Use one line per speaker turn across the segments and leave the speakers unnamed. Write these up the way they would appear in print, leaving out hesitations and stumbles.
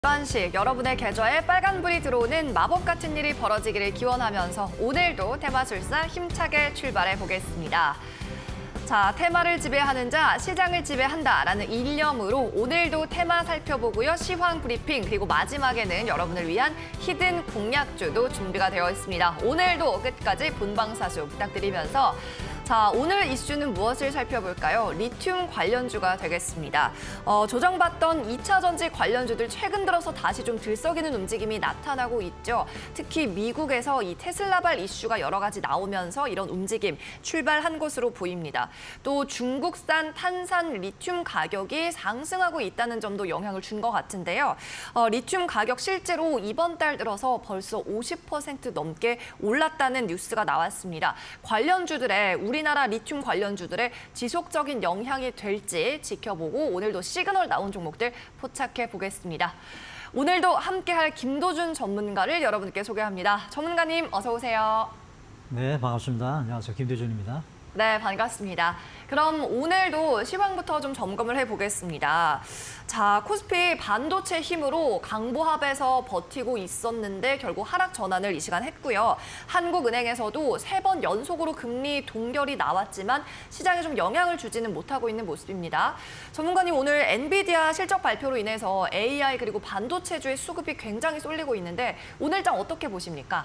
주관식 여러분의 계좌에 빨간불이 들어오는 마법 같은 일이 벌어지기를 기원하면서 오늘도 테마술사 힘차게 출발해 보겠습니다. 자, 테마를 지배하는 자, 시장을 지배한다라는 일념으로 오늘도 테마 살펴보고요. 시황 브리핑, 그리고 마지막에는 여러분을 위한 히든 공략주도 준비가 되어 있습니다. 오늘도 끝까지 본방사수 부탁드리면서 자, 오늘 이슈는 무엇을 살펴볼까요? 리튬 관련주가 되겠습니다. 조정받던 2차 전지 관련주들 최근 들어서 다시 좀 들썩이는 움직임이 나타나고 있죠. 특히 미국에서 이 테슬라발 이슈가 여러 가지 나오면서 이런 움직임 출발한 것으로 보입니다. 또 중국산 탄산 리튬 가격이 상승하고 있다는 점도 영향을 준 것 같은데요. 리튬 가격 실제로 이번 달 들어서 벌써 50% 넘게 올랐다는 뉴스가 나왔습니다. 관련주들의 우리나라 리튬 관련주들의 지속적인 영향이 될지 지켜보고 오늘도 시그널 나온 종목들 포착해 보겠습니다. 오늘도 함께할 김도준 전문가를 여러분께 소개합니다. 전문가님 어서 오세요.
네, 반갑습니다. 안녕하세요. 김도준입니다.
네, 반갑습니다. 그럼 오늘도 시황부터 좀 점검을 해보겠습니다. 자, 코스피 반도체 힘으로 강보합에서 버티고 있었는데 결국 하락 전환을 이 시간 했고요. 한국은행에서도 3번 연속으로 금리 동결이 나왔지만 시장에 좀 영향을 주지는 못하고 있는 모습입니다. 전문가님, 오늘 엔비디아 실적 발표로 인해서 AI 그리고 반도체주의 수급이 굉장히 쏠리고 있는데 오늘장 어떻게 보십니까?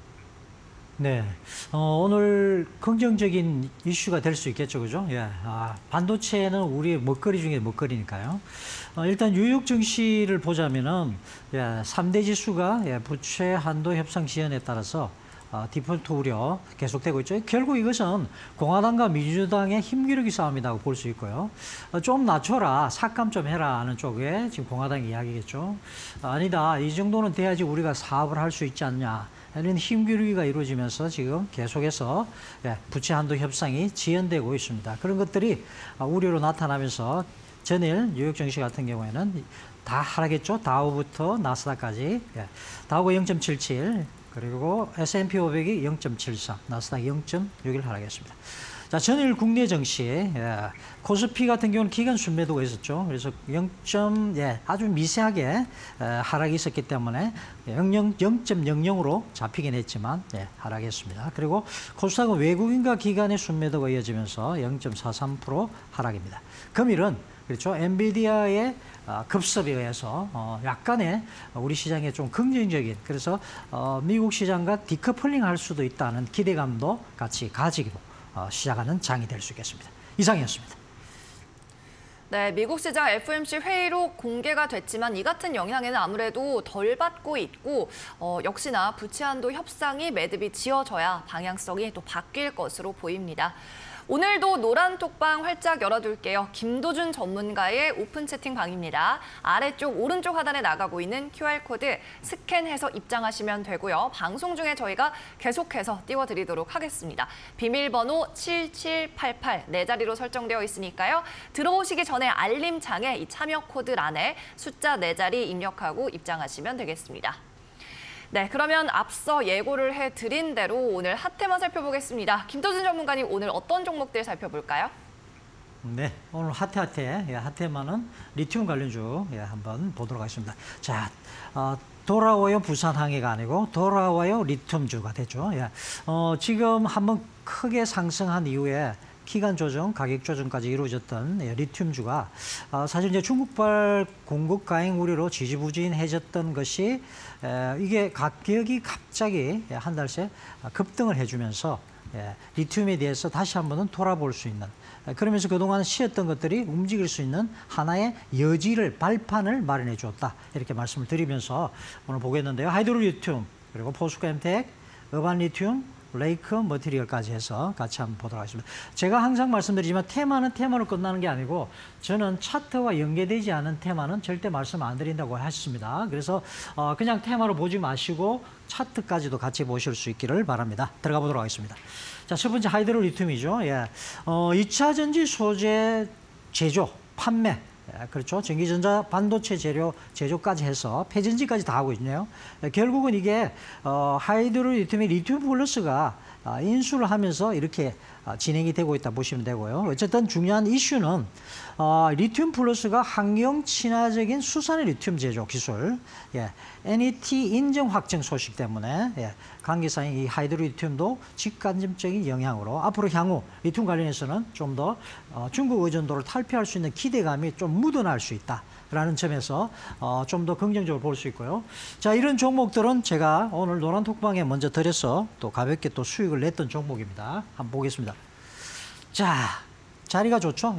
네, 오늘 긍정적인 이슈가 될 수 있겠죠, 그죠? 예, 반도체는 우리의 먹거리 중에 먹거리니까요. 일단 뉴욕 증시를 보자면은 3대 지수가 부채 한도 협상 지연에 따라서 디폴트 우려 계속되고 있죠. 결국 이것은 공화당과 민주당의 힘기르기 싸움이라고 볼 수 있고요. 좀 낮춰라, 삭감 좀 해라 하는 쪽에 지금 공화당 이야기겠죠. 아니다, 이 정도는 돼야지 우리가 사업을 할 수 있지 않냐. 이런 힘기르기가 이루어지면서 지금 계속해서 부채 한도 협상이 지연되고 있습니다. 그런 것들이 우려로 나타나면서 전일 뉴욕 증시 같은 경우에는 다 하락했죠. 다우부터 나스닥까지. 다우가 0.77, 그리고 S&P 500이 0.73, 나스닥 0.61 하락했습니다. 자, 전일 국내 증시, 코스피 같은 경우는 기간 순매도가 있었죠. 그래서 아주 미세하게 하락이 있었기 때문에 0.00으로 잡히긴 했지만 하락했습니다. 그리고 코스닥은 외국인과 기관의 순매도가 이어지면서 0.43% 하락입니다. 금일은 그렇죠. 엔비디아의 급습에 의해서 약간의 우리 시장에 좀 긍정적인, 그래서 미국 시장과 디커플링 할 수도 있다는 기대감도 같이 가지고 시작하는 장이 될 수 있겠습니다. 이상이었습니다.
네, 미국 시장 FOMC 회의로 공개가 됐지만 이 같은 영향에는 아무래도 덜 받고 있고 역시나 부채 한도 협상이 매듭이 지어져야 방향성이 또 바뀔 것으로 보입니다. 오늘도 노란 톡방 활짝 열어둘게요. 김도준 전문가의 오픈 채팅방입니다. 아래쪽 오른쪽 하단에 나가고 있는 QR코드 스캔해서 입장하시면 되고요. 방송 중에 저희가 계속해서 띄워드리도록 하겠습니다. 비밀번호 7788 4자리로 설정되어 있으니까요. 들어오시기 전에 알림창에 이 참여 코드란에 숫자 4자리 입력하고 입장하시면 되겠습니다. 네, 그러면 앞서 예고를 해드린 대로 오늘 핫테마 살펴보겠습니다. 김도준 전문가님, 오늘 어떤 종목들 살펴볼까요?
네, 오늘 핫테마는 리튬 관련주 한번 보도록 하겠습니다. 자, 돌아와요 부산항해가 아니고 돌아와요 리튬주가 됐죠. 지금 한번 크게 상승한 이후에 기간 조정, 가격 조정까지 이루어졌던 리튬주가 사실 이제 중국발 공급 가행 우려로 지지부진해졌던 것이 이게 가격이 갑자기 한 달새 급등을 해주면서 리튬에 대해서 다시 한번은 돌아볼 수 있는, 그러면서 그동안 쉬었던 것들이 움직일 수 있는 하나의 여지를, 발판을 마련해 주었다. 이렇게 말씀을 드리면서 오늘 보겠는데요. 하이드로 리튬, 그리고 포스코엠텍, 어반 리튬, 레이크 머티리얼까지 해서 같이 한번 보도록 하겠습니다. 제가 항상 말씀드리지만 테마는 테마로 끝나는 게 아니고 저는 차트와 연계되지 않은 테마는 절대 말씀 안 드린다고 했습니다. 그래서 그냥 테마로 보지 마시고 차트까지도 같이 보실 수 있기를 바랍니다. 들어가 보도록 하겠습니다. 자, 첫 번째 하이드로 리튬이죠. 2차 전지 소재 제조, 판매, 그렇죠. 전기전자 반도체 재료 제조까지 해서 폐전지까지 다 하고 있네요. 결국은 이게 하이드로 리튬이 리튬 플러스가 인수를 하면서 이렇게 진행이 되고 있다 보시면 되고요. 어쨌든 중요한 이슈는 리튬 플러스가 환경 친화적인 수산의 리튬 제조 기술, NET 인정 확정 소식 때문에 관계사인 이 하이드로리튬도 직간접적인 영향으로 앞으로 향후 리튬 관련해서는 좀 더 중국 의존도를 탈피할 수 있는 기대감이 좀 묻어날 수 있다라는 점에서 좀 더 긍정적으로 볼 수 있고요. 자, 이런 종목들은 제가 오늘 노란톡방에 먼저 드려서 또 가볍게 또 수익을 냈던 종목입니다. 한번 보겠습니다. 자, 자리가 좋죠?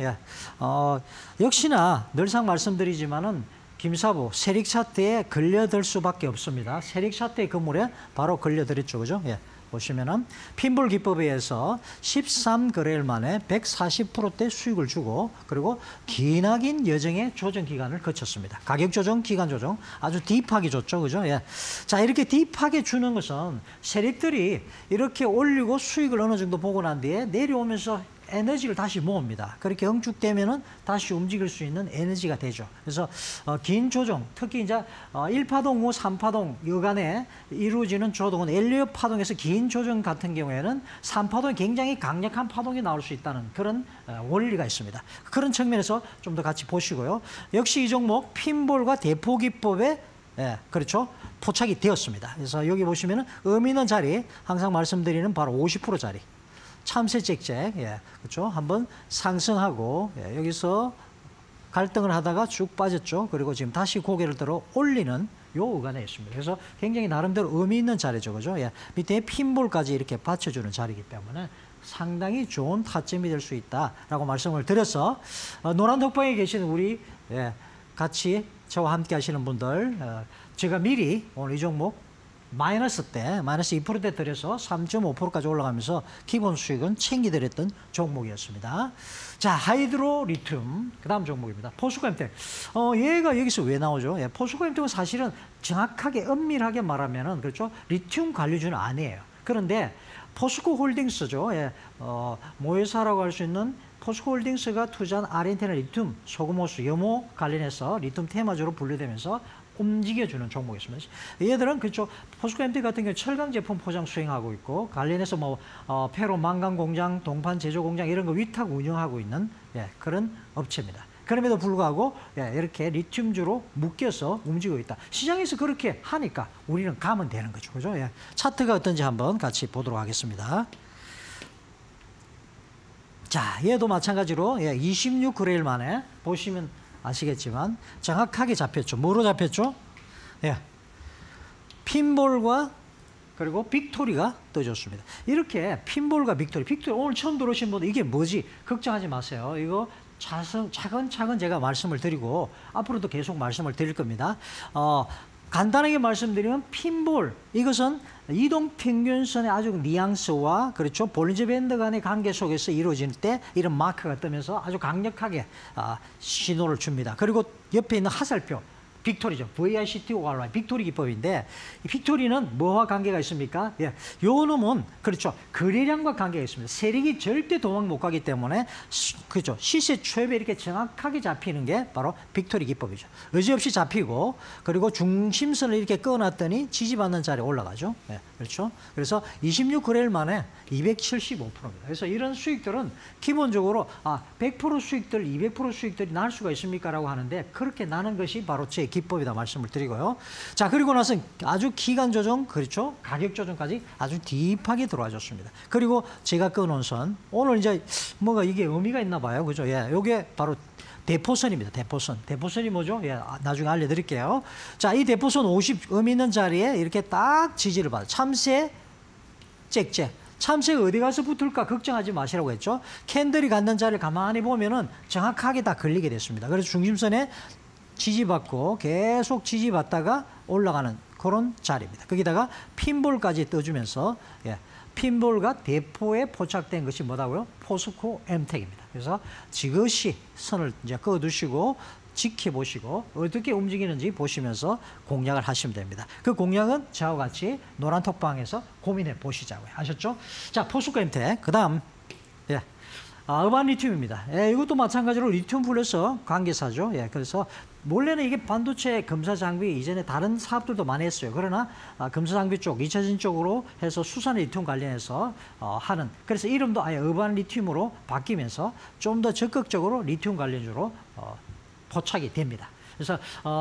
역시나 늘상 말씀드리지만은 김사부 세력 차트에 걸려들 수밖에 없습니다. 세력 차트의 건물에 바로 걸려들었죠, 그죠? 보시면은 핀볼 기법에 의해서 13거래일 만에 140%대 수익을 주고 그리고 기나긴 여정의 조정 기간을 거쳤습니다. 가격 조정, 기간 조정 아주 딥하게 줬죠, 그죠? 자, 이렇게 딥하게 주는 것은 세력들이 이렇게 올리고 수익을 어느 정도 보고 난 뒤에 내려오면서 에너지를 다시 모읍니다. 그렇게 응축되면은 다시 움직일 수 있는 에너지가 되죠. 그래서 긴 조정, 특히 이제 1파동 후 3파동 여간에 이루어지는 조정은 엘리엇 파동에서 긴 조정 같은 경우에는 3파동이 굉장히 강력한 파동이 나올 수 있다는 그런 원리가 있습니다. 그런 측면에서 좀 더 같이 보시고요. 역시 이 종목 핀볼과 대포 기법에 그렇죠. 포착이 되었습니다. 그래서 여기 보시면은 의미 있는 자리 항상 말씀드리는 바로 50% 자리. 참새잭잭, 그렇죠. 한번 상승하고 여기서 갈등을 하다가 쭉 빠졌죠. 그리고 지금 다시 고개를 들어 올리는 요 구간에 있습니다. 그래서 굉장히 나름대로 의미 있는 자리죠, 그죠? 밑에 핀볼까지 이렇게 받쳐주는 자리이기 때문에 상당히 좋은 타점이 될 수 있다라고 말씀을 드려서 노란 톡방에 계신 우리 같이 저와 함께 하시는 분들 제가 미리 오늘 이 종목 마이너스 2%대 들여서 3.5%까지 올라가면서 기본 수익은 챙기드렸던 종목이었습니다. 자, 하이드로리튬 그 다음 종목입니다. 포스코엠텍. 얘가 여기서 왜 나오죠? 포스코엠텍은 사실은 정확하게 엄밀하게 말하면은 그렇죠. 리튬 관리주는 아니에요. 그런데 포스코홀딩스죠. 모회사라고 할 수 있는 포스코홀딩스가 투자한 아르헨티나 리튬, 소금호수, 염호 관련해서 리튬 테마주로 분류되면서 움직여주는 종목이었습니다. 얘들은 그쪽 포스코엠텍 같은 경우 철강 제품 포장 수행하고 있고 관련해서 뭐 페로 망간 공장, 동판 제조 공장 이런 거 위탁 운영하고 있는 그런 업체입니다. 그럼에도 불구하고 이렇게 리튬주로 묶여서 움직이고 있다. 시장에서 그렇게 하니까 우리는 가면 되는 거죠, 그죠? 차트가 어떤지 한번 같이 보도록 하겠습니다. 자, 얘도 마찬가지로 26거래일 만에 보시면 아시겠지만 정확하게 잡혔죠. 뭐로 잡혔죠? 핀볼과 그리고 빅토리가 떠줬습니다. 이렇게 핀볼과 빅토리 오늘 처음 들어오신 분들 이게 뭐지? 걱정하지 마세요. 이거 차근차근 제가 말씀을 드리고 앞으로도 계속 말씀을 드릴 겁니다. 간단하게 말씀드리면 핀볼 이것은 이동평균선의 아주 뉘앙스와 그렇죠 볼린저 밴드 간의 관계 속에서 이루어질 때 이런 마크가 뜨면서 아주 강력하게 신호를 줍니다. 그리고 옆에 있는 화살표 빅토리죠. VICTORY 빅토리 기법인데 이 빅토리는 뭐와 관계가 있습니까? 요 놈은 그렇죠. 거래량과 관계가 있습니다. 세력이 절대 도망 못 가기 때문에 그렇죠. 시세 초입에 이렇게 정확하게 잡히는 게 바로 빅토리 기법이죠. 의지없이 잡히고 그리고 중심선을 이렇게 끊어놨더니 지지받는 자리에 올라가죠. 그렇죠. 그래서 26거래일 만에 275%입니다. 그래서 이런 수익들은 기본적으로 100% 수익들, 200% 수익들이 날 수가 있습니까? 라고 하는데 그렇게 나는 것이 바로 제 기법이다 말씀을 드리고요. 자, 그리고 나서 아주 기간 조정, 그렇죠. 가격 조정까지 아주 딥하게 들어와 줬습니다. 그리고 제가 끊어놓은 선, 오늘 이제 뭐가 이게 의미가 있나 봐요. 그죠? 요게 바로 대포선입니다. 대포선. 대포선이 뭐죠? 나중에 알려드릴게요. 자, 이 대포선 50 의미 있는 자리에 이렇게 딱 지지를 받아요. 참새, 짹짹. 참새가 어디 가서 붙을까 걱정하지 마시라고 했죠. 캔들이 갖는 자리를 가만히 보면은 정확하게 다 걸리게 됐습니다. 그래서 중심선에 지지받고 계속 지지받다가 올라가는 그런 자리입니다. 거기다가 핀볼까지 떠주면서 핀볼과 대포에 포착된 것이 뭐다고요? 포스코엠텍입니다. 그래서 지그시 선을 이제 그어두시고 지켜보시고 어떻게 움직이는지 보시면서 공략을 하시면 됩니다. 그 공략은 저와 같이 노란톡방에서 고민해 보시자고요. 아셨죠? 자, 포스코엠텍. 그 다음 어반 리튬입니다. 예, 이것도 마찬가지로 리튬 플러스 관계사죠. 예, 그래서 원래는 이게 반도체 검사 장비 이전에 다른 사업들도 많이 했어요. 그러나 검사 장비 쪽, 2차전 쪽으로 해서 수산 리튬 관련해서 하는, 그래서 이름도 아예 어반 리튬으로 바뀌면서 좀 더 적극적으로 리튬 관련주로 포착이 됩니다. 그래서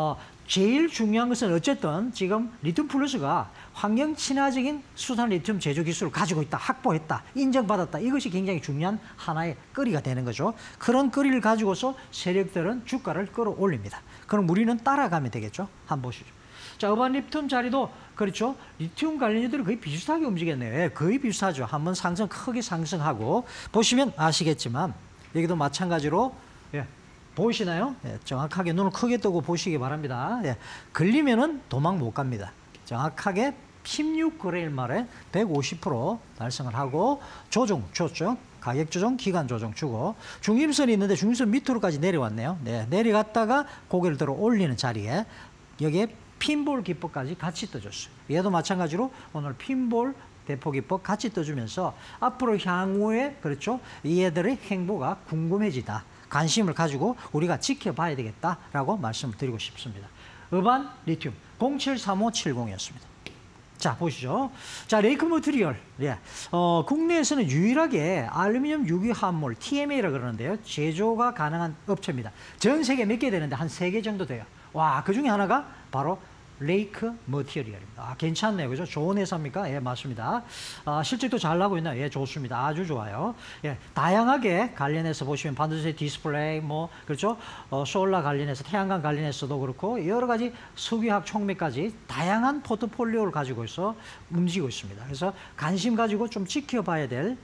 제일 중요한 것은 어쨌든 지금 리튬 플러스가 환경 친화적인 수산 리튬 제조 기술을 가지고 있다, 확보했다, 인정받았다. 이것이 굉장히 중요한 하나의 거리가 되는 거죠. 그런 거리를 가지고서 세력들은 주가를 끌어올립니다. 그럼 우리는 따라가면 되겠죠. 한번 보시죠. 자, 어반 리튬 자리도 그렇죠. 리튬 관련주들은 거의 비슷하게 움직였네요. 예, 거의 비슷하죠. 한번 크게 상승하고 보시면 아시겠지만 여기도 마찬가지로 예, 보이시나요? 예, 정확하게 눈을 크게 뜨고 보시기 바랍니다. 예, 걸리면은 도망 못 갑니다. 정확하게 16거래일 말에 150% 달성을 하고 조정, 가격 조정, 기간 조정 주고 중심선이 있는데 중심선 밑으로까지 내려왔네요. 네, 내려갔다가 고개를 들어 올리는 자리에 여기에 핀볼 기법까지 같이 떠줬어요. 얘도 마찬가지로 오늘 핀볼 대폭 기법 같이 떠주면서 앞으로 향후에 그렇죠, 얘들의 행보가 궁금해지다. 관심을 가지고 우리가 지켜봐야 되겠다라고 말씀을 드리고 싶습니다. 어반 리튬 073570이었습니다. 자, 보시죠. 자, 레이크 머티리얼. 예. 국내에서는 유일하게 알루미늄 유기화합물 TMA라 그러는데요. 제조가 가능한 업체입니다. 전 세계 몇 개 되는데 한 3개 정도 돼요. 와, 그 중에 하나가 바로 레이크 머티리얼입니다. 괜찮네요. 그죠? 좋은 회사입니까? 예, 맞습니다. 실적도 잘 나고 있나요? 예, 좋습니다. 아주 좋아요. 예, 다양하게 관련해서 보시면 반도체 디스플레이, 그렇죠? 솔라 관련해서, 태양광 관련해서도 그렇고, 여러 가지 석유화학 촉매까지 다양한 포트폴리오를 가지고 있어 움직이고 있습니다. 그래서 관심 가지고 좀 지켜봐야 될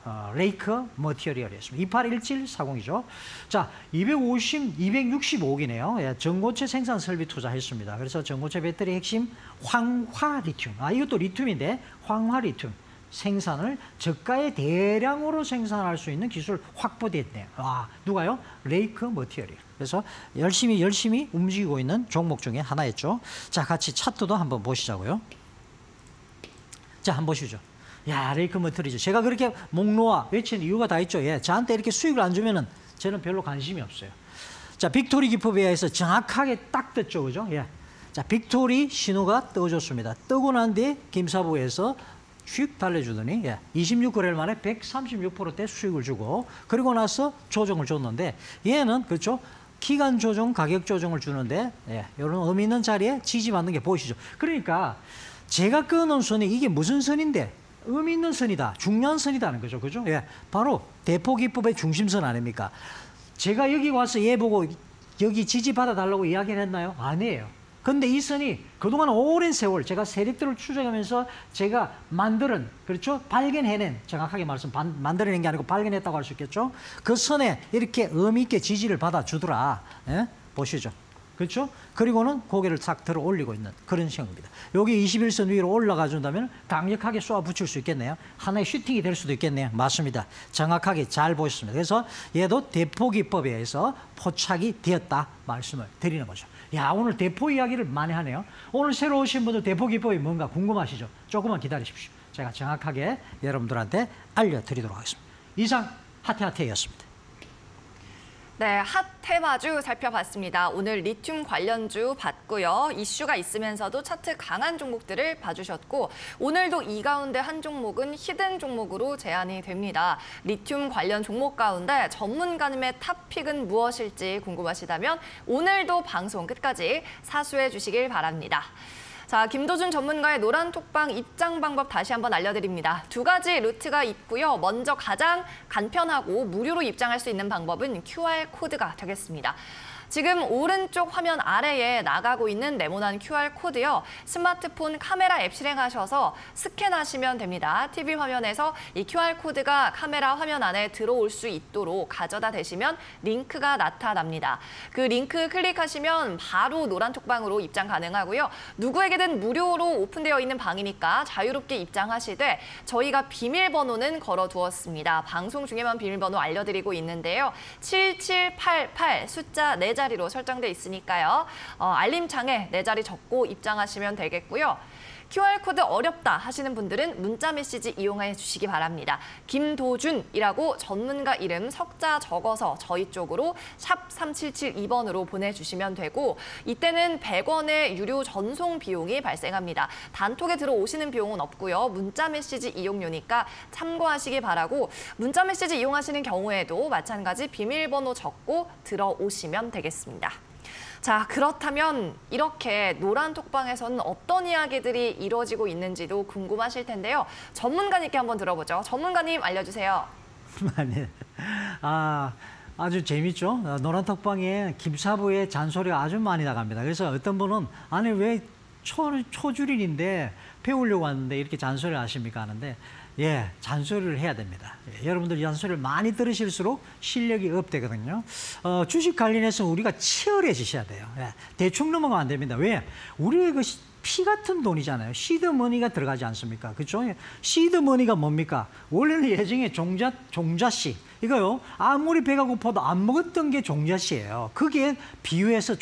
레이크 머티리얼이었습니다. 281740이죠. 자, 265억이네요. 예, 전고체 생산 설비 투자했습니다. 그래서 전고체 배터리 핵심 황화 리튬. 이것도 리튬인데 황화 리튬 생산을 저가에 대량으로 생산할 수 있는 기술 확보됐네요. 누가요? 레이크 머티리얼. 그래서 열심히 움직이고 있는 종목 중에 하나였죠. 자, 같이 차트도 한번 보시자고요. 자, 한번 보시죠. 야, 레이크 머티리얼이죠. 제가 그렇게 목놓아 외치는 이유가 다 있죠. 예, 저한테 이렇게 수익을 안 주면은 저는 별로 관심이 없어요. 자, 빅토리 기법에 의해서 정확하게 딱 떴죠. 그죠? 예. 자, 빅토리 신호가 떠줬습니다. 뜨고 난 뒤에 김사부에서 휙 달래주더니 26거래일 만에 136%대 수익을 주고 그리고 나서 조정을 줬는데 얘는 그렇죠? 기간 조정, 가격 조정을 주는데 이런 의미 있는 자리에 지지받는 게 보이시죠? 그러니까 제가 끊은 선이 이게 무슨 선인데 의미 있는 선이다, 중요한 선이다는 거죠. 그죠? 예, 바로 대포기법의 중심선 아닙니까? 제가 여기 와서 얘 보고 여기 지지받아 달라고 이야기를 했나요? 아니에요. 근데 이 선이 그동안 오랜 세월 제가 세력들을 추적하면서 제가 만드는, 그렇죠? 발견해낸, 정확하게 만들어낸 게 아니고 발견했다고 할 수 있겠죠? 그 선에 이렇게 의미 있게 지지를 받아주더라. 예? 보시죠. 그렇죠? 그리고는 고개를 싹 들어 올리고 있는 그런 형입니다. 여기 21선 위로 올라가 준다면 강력하게 쏘아 붙일 수 있겠네요. 하나의 슈팅이 될 수도 있겠네요. 맞습니다. 정확하게 잘 보셨습니다. 그래서 얘도 대포기법에 의해서 포착이 되었다 말씀을 드리는 거죠. 야, 오늘 대포 이야기를 많이 하네요. 오늘 새로 오신 분들 대포기법이 뭔가 궁금하시죠? 조금만 기다리십시오. 제가 정확하게 여러분들한테 알려드리도록 하겠습니다. 이상 핫해핫해였습니다.
네, 핫 테마주 살펴봤습니다. 오늘 리튬 관련주 봤고요. 이슈가 있으면서도 차트 강한 종목들을 봐주셨고 오늘도 이 가운데 한 종목은 히든 종목으로 제한이 됩니다. 리튬 관련 종목 가운데 전문가님의 탑픽은 무엇일지 궁금하시다면 오늘도 방송 끝까지 사수해 주시길 바랍니다. 자, 김도준 전문가의 노란 톡방 입장 방법 다시 한번 알려드립니다. 2가지 루트가 있고요. 먼저 가장 간편하고 무료로 입장할 수 있는 방법은 QR코드가 되겠습니다. 지금 오른쪽 화면 아래에 나가고 있는 네모난 QR코드요. 스마트폰 카메라 앱 실행하셔서 스캔하시면 됩니다. TV 화면에서 이 QR코드가 카메라 화면 안에 들어올 수 있도록 가져다 대시면 링크가 나타납니다. 그 링크 클릭하시면 바로 노란 톡방으로 입장 가능하고요. 누구에게든 무료로 오픈되어 있는 방이니까 자유롭게 입장하시되 저희가 비밀번호는 걸어두었습니다. 방송 중에만 비밀번호 알려드리고 있는데요. 7788 숫자 4자리 자리로 설정돼 있으니까요. 알림창에 내 자리 적고 입장하시면 되겠고요. QR코드 어렵다 하시는 분들은 문자 메시지 이용해 주시기 바랍니다. 김도준이라고 전문가 이름 석자 적어서 저희 쪽으로 샵 3772번으로 보내주시면 되고 이때는 100원의 유료 전송 비용이 발생합니다. 단톡에 들어오시는 비용은 없고요. 문자 메시지 이용료니까 참고하시기 바라고 문자 메시지 이용하시는 경우에도 마찬가지 비밀번호 적고 들어오시면 되겠습니다. 자, 그렇다면 이렇게 노란 톡방에서는 어떤 이야기들이 이루어지고 있는지도 궁금하실 텐데요. 전문가님께 한번 들어보죠. 전문가님 알려주세요.
네. 아주 재밌죠? 노란 톡방에 김사부의 잔소리가 아주 많이 나갑니다. 그래서 어떤 분은 아니 왜 초줄인인데 배우려고 왔는데 이렇게 잔소리를 하십니까 하는데 예, 잔소리를 해야 됩니다. 예, 여러분들 잔소리를 많이 들으실수록 실력이 업되거든요. 주식 관련해서 우리가 치열해지셔야 돼요. 예, 대충 넘어가면 안 됩니다. 왜? 우리의 그 피 같은 돈이잖아요. 시드머니가 들어가지 않습니까? 그렇죠? 예, 시드머니가 뭡니까? 원래는 예정에 종자씨. 이거요. 아무리 배가 고파도 안 먹었던 게 종자씨예요. 그게 비유해서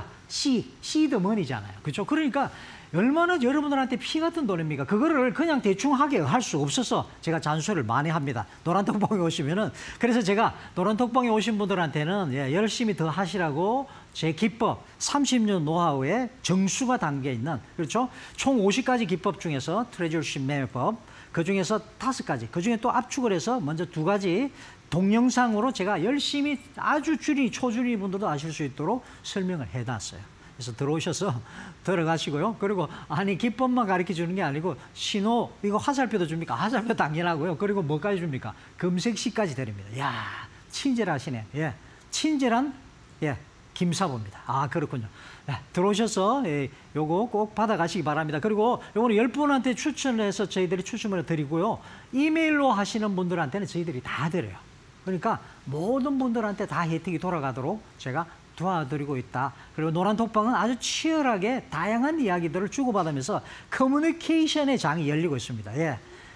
종자씨, 시드머니잖아요. 그렇죠? 그러니까 얼마나 여러분들한테 피 같은 돈입니까? 그거를 그냥 대충 하게 할 수 없어서 제가 잔소리를 많이 합니다. 노란 톡방에 오시면은. 그래서 제가 노란 톡방에 오신 분들한테는 예, 열심히 더 하시라고 제 기법 30년 노하우에 정수가 담겨 있는 그렇죠? 총 50가지 기법 중에서 트레저십 매매법 그중에서 5가지 그중에 또 압축을 해서 먼저 2가지 동영상으로 제가 열심히 아주 초준이 분들도 아실 수 있도록 설명을 해놨어요. 그래서 들어오셔서 들어가시고요. 그리고 아니 기법만 가르쳐 주는 게 아니고 신호 이거 화살표도 줍니까? 화살표 당연하고요. 그리고 뭐까지 줍니까? 검색시까지 드립니다. 야 친절하시네. 예, 친절한 예 김사부입니다. 아 그렇군요. 네, 들어오셔서 예, 요거 꼭 받아가시기 바랍니다. 그리고 요거는 10분한테 추천해서 저희들이 추첨을 드리고요. 이메일로 하시는 분들한테는 저희들이 다 드려요. 그러니까 모든 분들한테 다 혜택이 돌아가도록 제가 도와드리고 있다. 그리고 노란 톡방은 아주 치열하게 다양한 이야기들을 주고받으면서 커뮤니케이션의 장이 열리고 있습니다. 예,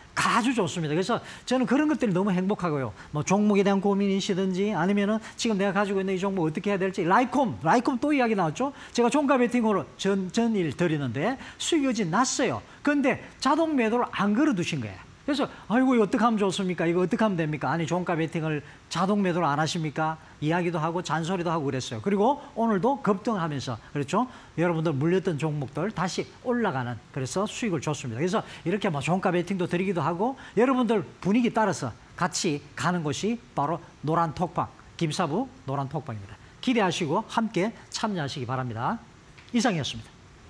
아주 좋습니다. 그래서 저는 그런 것들이 너무 행복하고요. 뭐 종목에 대한 고민이시든지 아니면은 지금 내가 가지고 있는 이 종목 어떻게 해야 될지 라이콤 또 이야기 나왔죠. 제가 종가 베팅으로 전일 드리는데 수익이 났어요. 그런데 자동 매도를 안 걸어두신 거예요. 그래서 아이고 이거 어떻게 하면 좋습니까? 이거 어떻게 하면 됩니까? 아니 종가 베팅을 자동 매도를 안 하십니까? 이야기도 하고 잔소리도 하고 그랬어요. 그리고 오늘도 급등하면서 그렇죠? 여러분들 물렸던 종목들 다시 올라가는 그래서 수익을 줬습니다. 그래서 이렇게 뭐 종가 베팅도 드리기도 하고 여러분들 분위기 따라서 같이 가는 곳이 바로 노란 톡방 김사부 노란 톡방입니다. 기대하시고 함께 참여하시기 바랍니다. 이상이었습니다.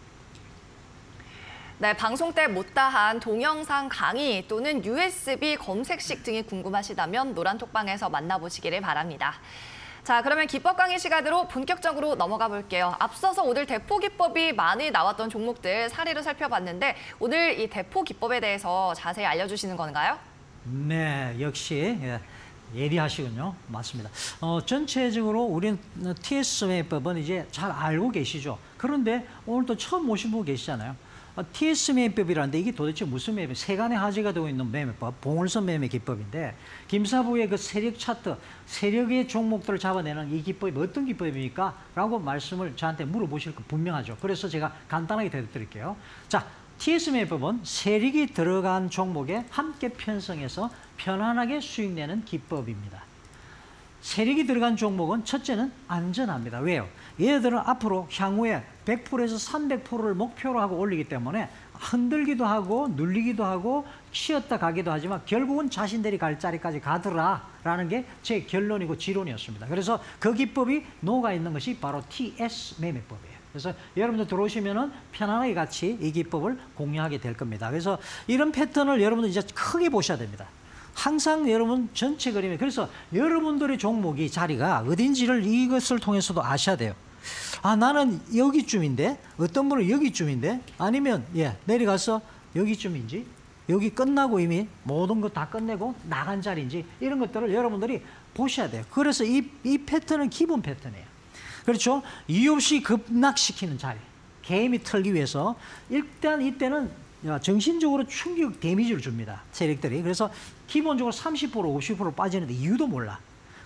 네, 방송 때 못다한 동영상 강의 또는 USB 검색식 등이 궁금하시다면 노란 톡방에서 만나보시기를 바랍니다. 자, 그러면 기법 강의 시간으로 본격적으로 넘어가 볼게요. 앞서서 오늘 대포 기법이 많이 나왔던 종목들 사례로 살펴봤는데 오늘 이 대포 기법에 대해서 자세히 알려주시는 건가요?
네, 역시 예리하시군요. 맞습니다. 전체적으로 우리는 TS 매매법은 이제 잘 알고 계시죠. 그런데 오늘 또 처음 오신 분 계시잖아요. TS 매매법이라는데 이게 도대체 무슨 매매? 세간의 화제가 되고 있는 매매법, 봉을선 매매 기법인데 김사부의 그 세력 차트, 세력의 종목들을 잡아내는 이 기법이 어떤 기법입니까? 라고 말씀을 저한테 물어보실 거 분명하죠. 그래서 제가 간단하게 대답드릴게요. 자, TS 매매법은 세력이 들어간 종목에 함께 편성해서 편안하게 수익 내는 기법입니다. 세력이 들어간 종목은 첫째는 안전합니다. 왜요? 얘들은 앞으로 향후에 100%에서 300%를 목표로 하고 올리기 때문에 흔들기도 하고 눌리기도 하고 쉬었다 가기도 하지만 결국은 자신들이 갈 자리까지 가더라라는 게 제 결론이고 지론이었습니다. 그래서 그 기법이 녹아 있는 것이 바로 TS 매매법이에요. 그래서 여러분들 들어오시면은 편안하게 같이 이 기법을 공유하게 될 겁니다. 그래서 이런 패턴을 여러분들 이제 크게 보셔야 됩니다. 항상 여러분 전체 그림에 그래서 여러분들의 종목이 자리가 어딘지를 이것을 통해서도 아셔야 돼요. 아 나는 여기쯤인데 어떤 분은 여기쯤인데 아니면 예 내려가서 여기쯤인지 여기 끝나고 이미 모든 거 다 끝내고 나간 자리인지 이런 것들을 여러분들이 보셔야 돼요. 그래서 이 패턴은 기본 패턴이에요. 그렇죠? 이유 없이 급락시키는 자리 게임이 털기 위해서 일단 이때는 정신적으로 충격 데미지를 줍니다. 세력들이. 그래서 기본적으로 30% 50% 빠지는데 이유도 몰라.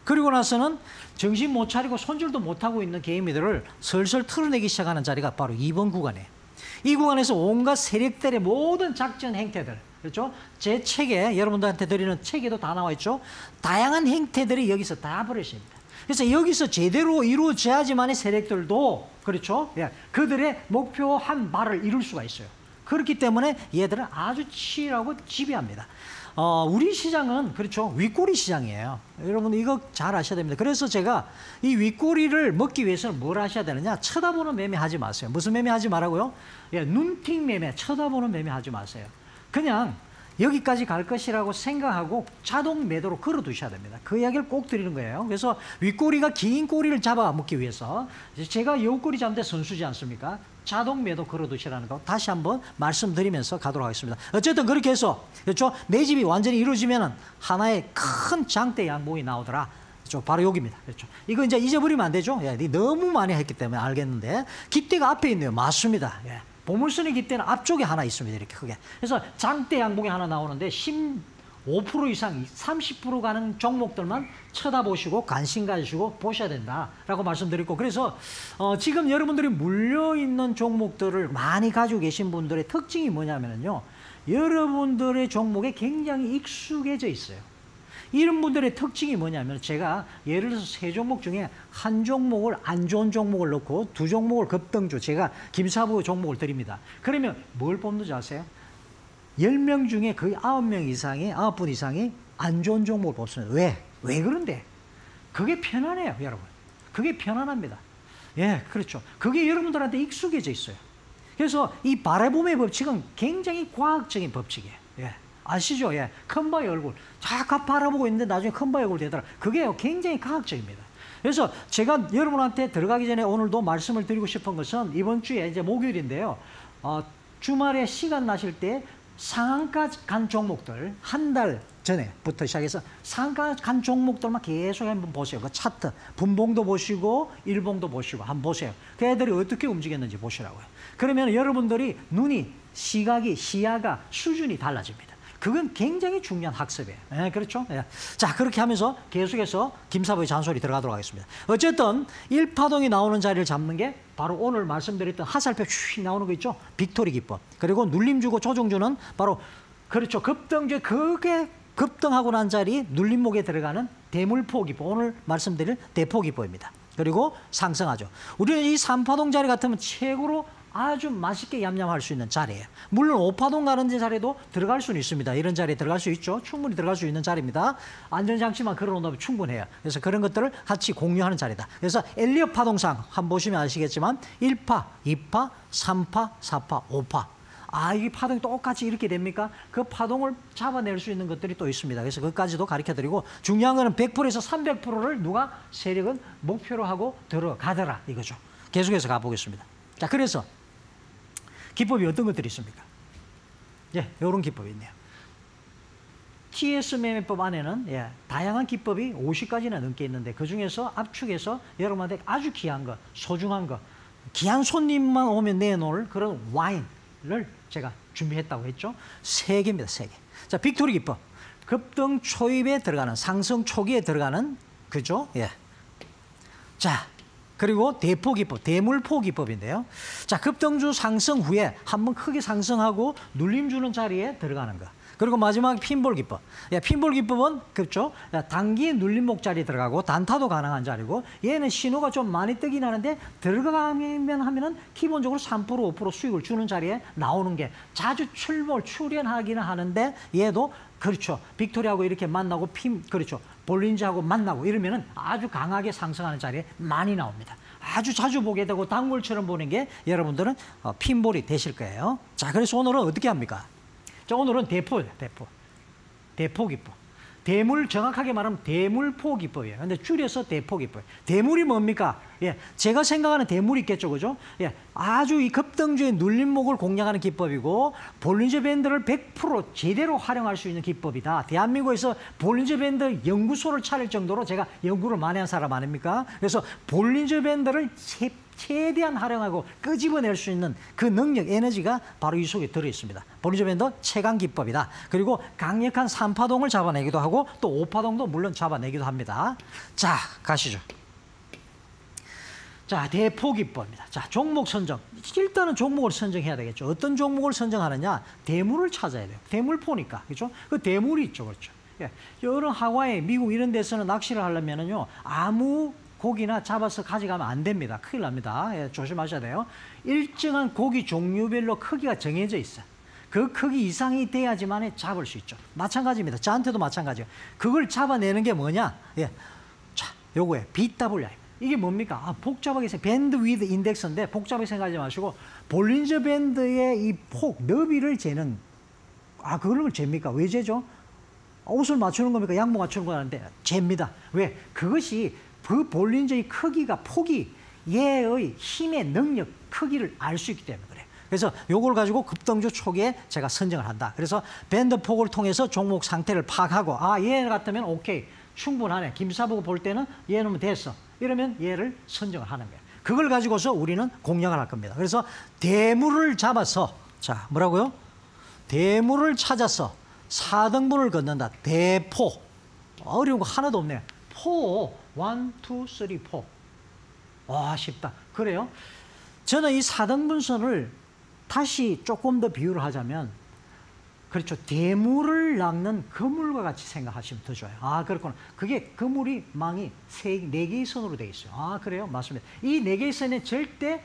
그리고 나서는 정신 못 차리고 손질도 못하고 있는 개미들을 슬슬 털어내기 시작하는 자리가 바로 2번 구간이에요. 이 구간에서 온갖 세력들의 모든 작전 행태들, 그렇죠? 제 책에, 여러분들한테 드리는 책에도 다 나와 있죠? 다양한 행태들이 여기서 다 벌어집니다. 그래서 여기서 제대로 이루어져야지만의 세력들도, 그렇죠? 예, 그들의 목표한 바를 이룰 수가 있어요. 그렇기 때문에 얘들은 아주 치열하고 지배합니다. 우리 시장은, 그렇죠, 윗꼬리 시장이에요. 여러분 이거 잘 아셔야 됩니다. 그래서 제가 이 윗꼬리를 먹기 위해서는 뭘 하셔야 되느냐? 쳐다보는 매매 하지 마세요. 무슨 매매 하지 말라고요? 예, 눈팅 매매, 쳐다보는 매매 하지 마세요. 그냥 여기까지 갈 것이라고 생각하고 자동 매도로 걸어 두셔야 됩니다. 그 이야기를 꼭 드리는 거예요. 그래서 윗꼬리가 긴 꼬리를 잡아먹기 위해서 제가 옆꼬리 잡는 데 선수지 않습니까? 자동 매도 걸어 두시라는 거 다시 한번 말씀드리면서 가도록 하겠습니다. 어쨌든 그렇게 해서, 그렇죠? 매집이 완전히 이루어지면 하나의 큰 장대 양봉이 나오더라. 그렇죠? 바로 여기입니다. 그렇죠? 이거 이제 잊어버리면 안 되죠? 예, 너무 많이 했기 때문에 알겠는데, 깃대가 앞에 있네요. 맞습니다. 예. 보물선의 깃대는 앞쪽에 하나 있습니다. 이렇게 크게. 그래서 장대 양봉이 하나 나오는데 15% 이상, 30% 가는 종목들만 쳐다보시고 관심 가지시고 보셔야 된다라고 말씀드렸고, 그래서 지금 여러분들이 물려있는 종목들을 많이 가지고 계신 분들의 특징이 뭐냐면요, 여러분들의 종목에 굉장히 익숙해져 있어요. 이런 분들의 특징이 뭐냐면, 제가 예를 들어서 3종목 중에 한 종목을 안 좋은 종목을 넣고 2종목을 급등주, 제가 김사부 종목을 드립니다. 그러면 뭘 뽑는지 아세요? 10명 중에 거의 9명 이상이, 9분 이상이 안 좋은 종목을 뽑습니다. 왜? 왜 그런데? 그게 편안해요, 여러분. 그게 편안합니다. 예, 그렇죠. 그게 여러분들한테 익숙해져 있어요. 그래서 이 바라봄의 법칙은 굉장히 과학적인 법칙이에요. 예. 아시죠? 예. 큰 바위 얼굴. 쫙 바라보고 있는데 나중에 큰 바위 얼굴 되더라. 그게 굉장히 과학적입니다. 그래서 제가 여러분한테 들어가기 전에 오늘도 말씀을 드리고 싶은 것은, 이번 주에 이제 목요일인데요. 주말에 시간 나실 때 상한가 간 종목들, 한 달 전에부터 시작해서 상한가 간 종목들만 계속 한번 보세요. 그 차트, 분봉도 보시고 일봉도 보시고 한번 보세요. 그 애들이 어떻게 움직였는지 보시라고요. 그러면 여러분들이 눈이, 시야가, 수준이 달라집니다. 그건 굉장히 중요한 학습이에요. 예, 그렇죠? 예. 자, 그렇게 하면서 계속해서 김사부의 잔소리 들어가도록 하겠습니다. 어쨌든 1파동이 나오는 자리를 잡는 게 바로 오늘 말씀드렸던 하살표 휙 나오는 거 있죠? 빅토리 기법. 그리고 눌림 주고 조정 주는 바로, 그렇죠, 급등주, 그게 급등하고 난 자리 눌림목에 들어가는 대물포 기법. 오늘 말씀드릴 대포 기법입니다. 그리고 상승하죠. 우리는 이 3파동 자리 같으면 최고로 아주 맛있게 얌얌할 수 있는 자리예요. 물론 5파동 가는 자리에도 들어갈 수는 있습니다. 이런 자리에 들어갈 수 있죠. 충분히 들어갈 수 있는 자리입니다. 안전장치만 걸어놓으면 충분해요. 그래서 그런 것들을 같이 공유하는 자리다. 그래서 엘리엇 파동상 한번 보시면 아시겠지만 1파, 2파, 3파, 4파, 5파. 이 파동이 똑같이 이렇게 됩니까? 그 파동을 잡아낼 수 있는 것들이 또 있습니다. 그래서 그것까지도 가르쳐드리고, 중요한 거는 100%에서 300%를 누가 세력은 목표로 하고 들어가더라 이거죠. 계속해서 가보겠습니다. 자, 그래서 기법이 어떤 것들이 있습니까? 예, 이런 기법이 있네요. TS 매매법 안에는 다양한 기법이 50가지나 넘게 있는데, 그중에서 압축해서 여러분한테 아주 귀한 거, 소중한 거, 귀한 손님만 오면 내놓을 그런 와인을 제가 준비했다고 했죠. 3개입니다, 3개. 자, 빅토리 기법. 급등 초입에 들어가는, 상승 초기에 들어가는, 그죠? 예. 자, 그리고 대포 기법, 대물포 기법인데요. 자, 급등주 상승 후에 한번 크게 상승하고 눌림 주는 자리에 들어가는 거. 그리고 마지막 핀볼 기법. 핀볼 기법은, 그렇죠, 단기 눌림목 자리에 들어가고 단타도 가능한 자리고, 얘는 신호가 좀 많이 뜨긴 하는데 들어가면 하면은 기본적으로 3%, 5% 수익을 주는 자리에 나오는 게 자주 출연하기는 하는데, 얘도 그렇죠, 빅토리하고 이렇게 만나고 그렇죠, 볼린지하고 만나고 이러면은 아주 강하게 상승하는 자리에 많이 나옵니다. 아주 자주 보게 되고 단골처럼 보는 게 여러분들은 핀볼이 되실 거예요. 자, 그래서 오늘은 어떻게 합니까? 자, 오늘은 대포예요, 대포 기법. 대물, 정확하게 말하면 대물포 기법이에요. 근데 줄여서 대포 기법. 대물이 뭡니까? 예, 제가 생각하는 대물이 있겠죠, 그죠? 예, 아주 이 급등주의 눌림목을 공략하는 기법이고, 볼린저 밴드를 100% 제대로 활용할 수 있는 기법이다. 대한민국에서 볼린저 밴드 연구소를 차릴 정도로 제가 연구를 많이 한 사람 아닙니까? 그래서 볼린저 밴드를 최대한 활용하고 끄집어낼 수 있는 그 능력, 에너지가 바로 이 속에 들어있습니다. 볼린저 밴드 최강 기법이다. 그리고 강력한 3파동을 잡아내기도 하고 또 5파동도 물론 잡아내기도 합니다. 자, 가시죠. 자, 대포 기법입니다. 자, 종목 선정. 일단은 종목을 선정해야 되겠죠. 어떤 종목을 선정하느냐? 대물을 찾아야 돼요. 대물포니까. 그렇죠? 그 대물이 있죠. 그렇죠? 예. 여러 하와이, 미국 이런 데서는 낚시를 하려면은요, 아무 고기나 잡아서 가져가면 안 됩니다. 큰일 납니다. 예, 조심하셔야 돼요. 일정한 고기 종류별로 크기가 정해져 있어요. 그 크기 이상이 돼야지만 잡을 수 있죠. 마찬가지입니다. 저한테도 마찬가지예요. 그걸 잡아내는 게 뭐냐? 예. 자, 요거에 BWI. 이게 뭡니까? 아, 복잡하게 밴드 위드 인덱스인데 복잡하게 생각하지 마시고 볼린저 밴드의 이 폭, 너비를 재는 그걸 잽니까? 왜 재죠? 옷을 맞추는 겁니까? 양복 맞추는 거라는데 잽니다. 왜? 그것이 그 볼린저의 크기가 폭이 얘의 힘의 능력, 크기를 알 수 있기 때문에 그래요. 그래서 요걸 가지고 급등주 초기에 제가 선정을 한다. 그래서 밴드 폭을 통해서 종목 상태를 파악하고 얘 같으면 오케이, 충분하네. 김사부가 볼 때는 얘는 됐어. 이러면 얘를 선정을 하는 거예요. 그걸 가지고서 우리는 공략을 할 겁니다. 그래서 대물을 잡아서, 자, 뭐라고요? 대물을 찾아서 4등분을 걷는다. 대포. 어려운 거 하나도 없네요. 포. 1, 2, 3, 4. 와, 쉽다. 그래요? 저는 이 4등분선을 다시 조금 더 비유를 하자면, 그렇죠. 대물을 낚는 그물과 같이 생각하시면 더 좋아요. 그렇구나. 그게 그물이 망이 4개의 선으로 되어 있어요. 그래요? 맞습니다. 이 4개의 선에 절대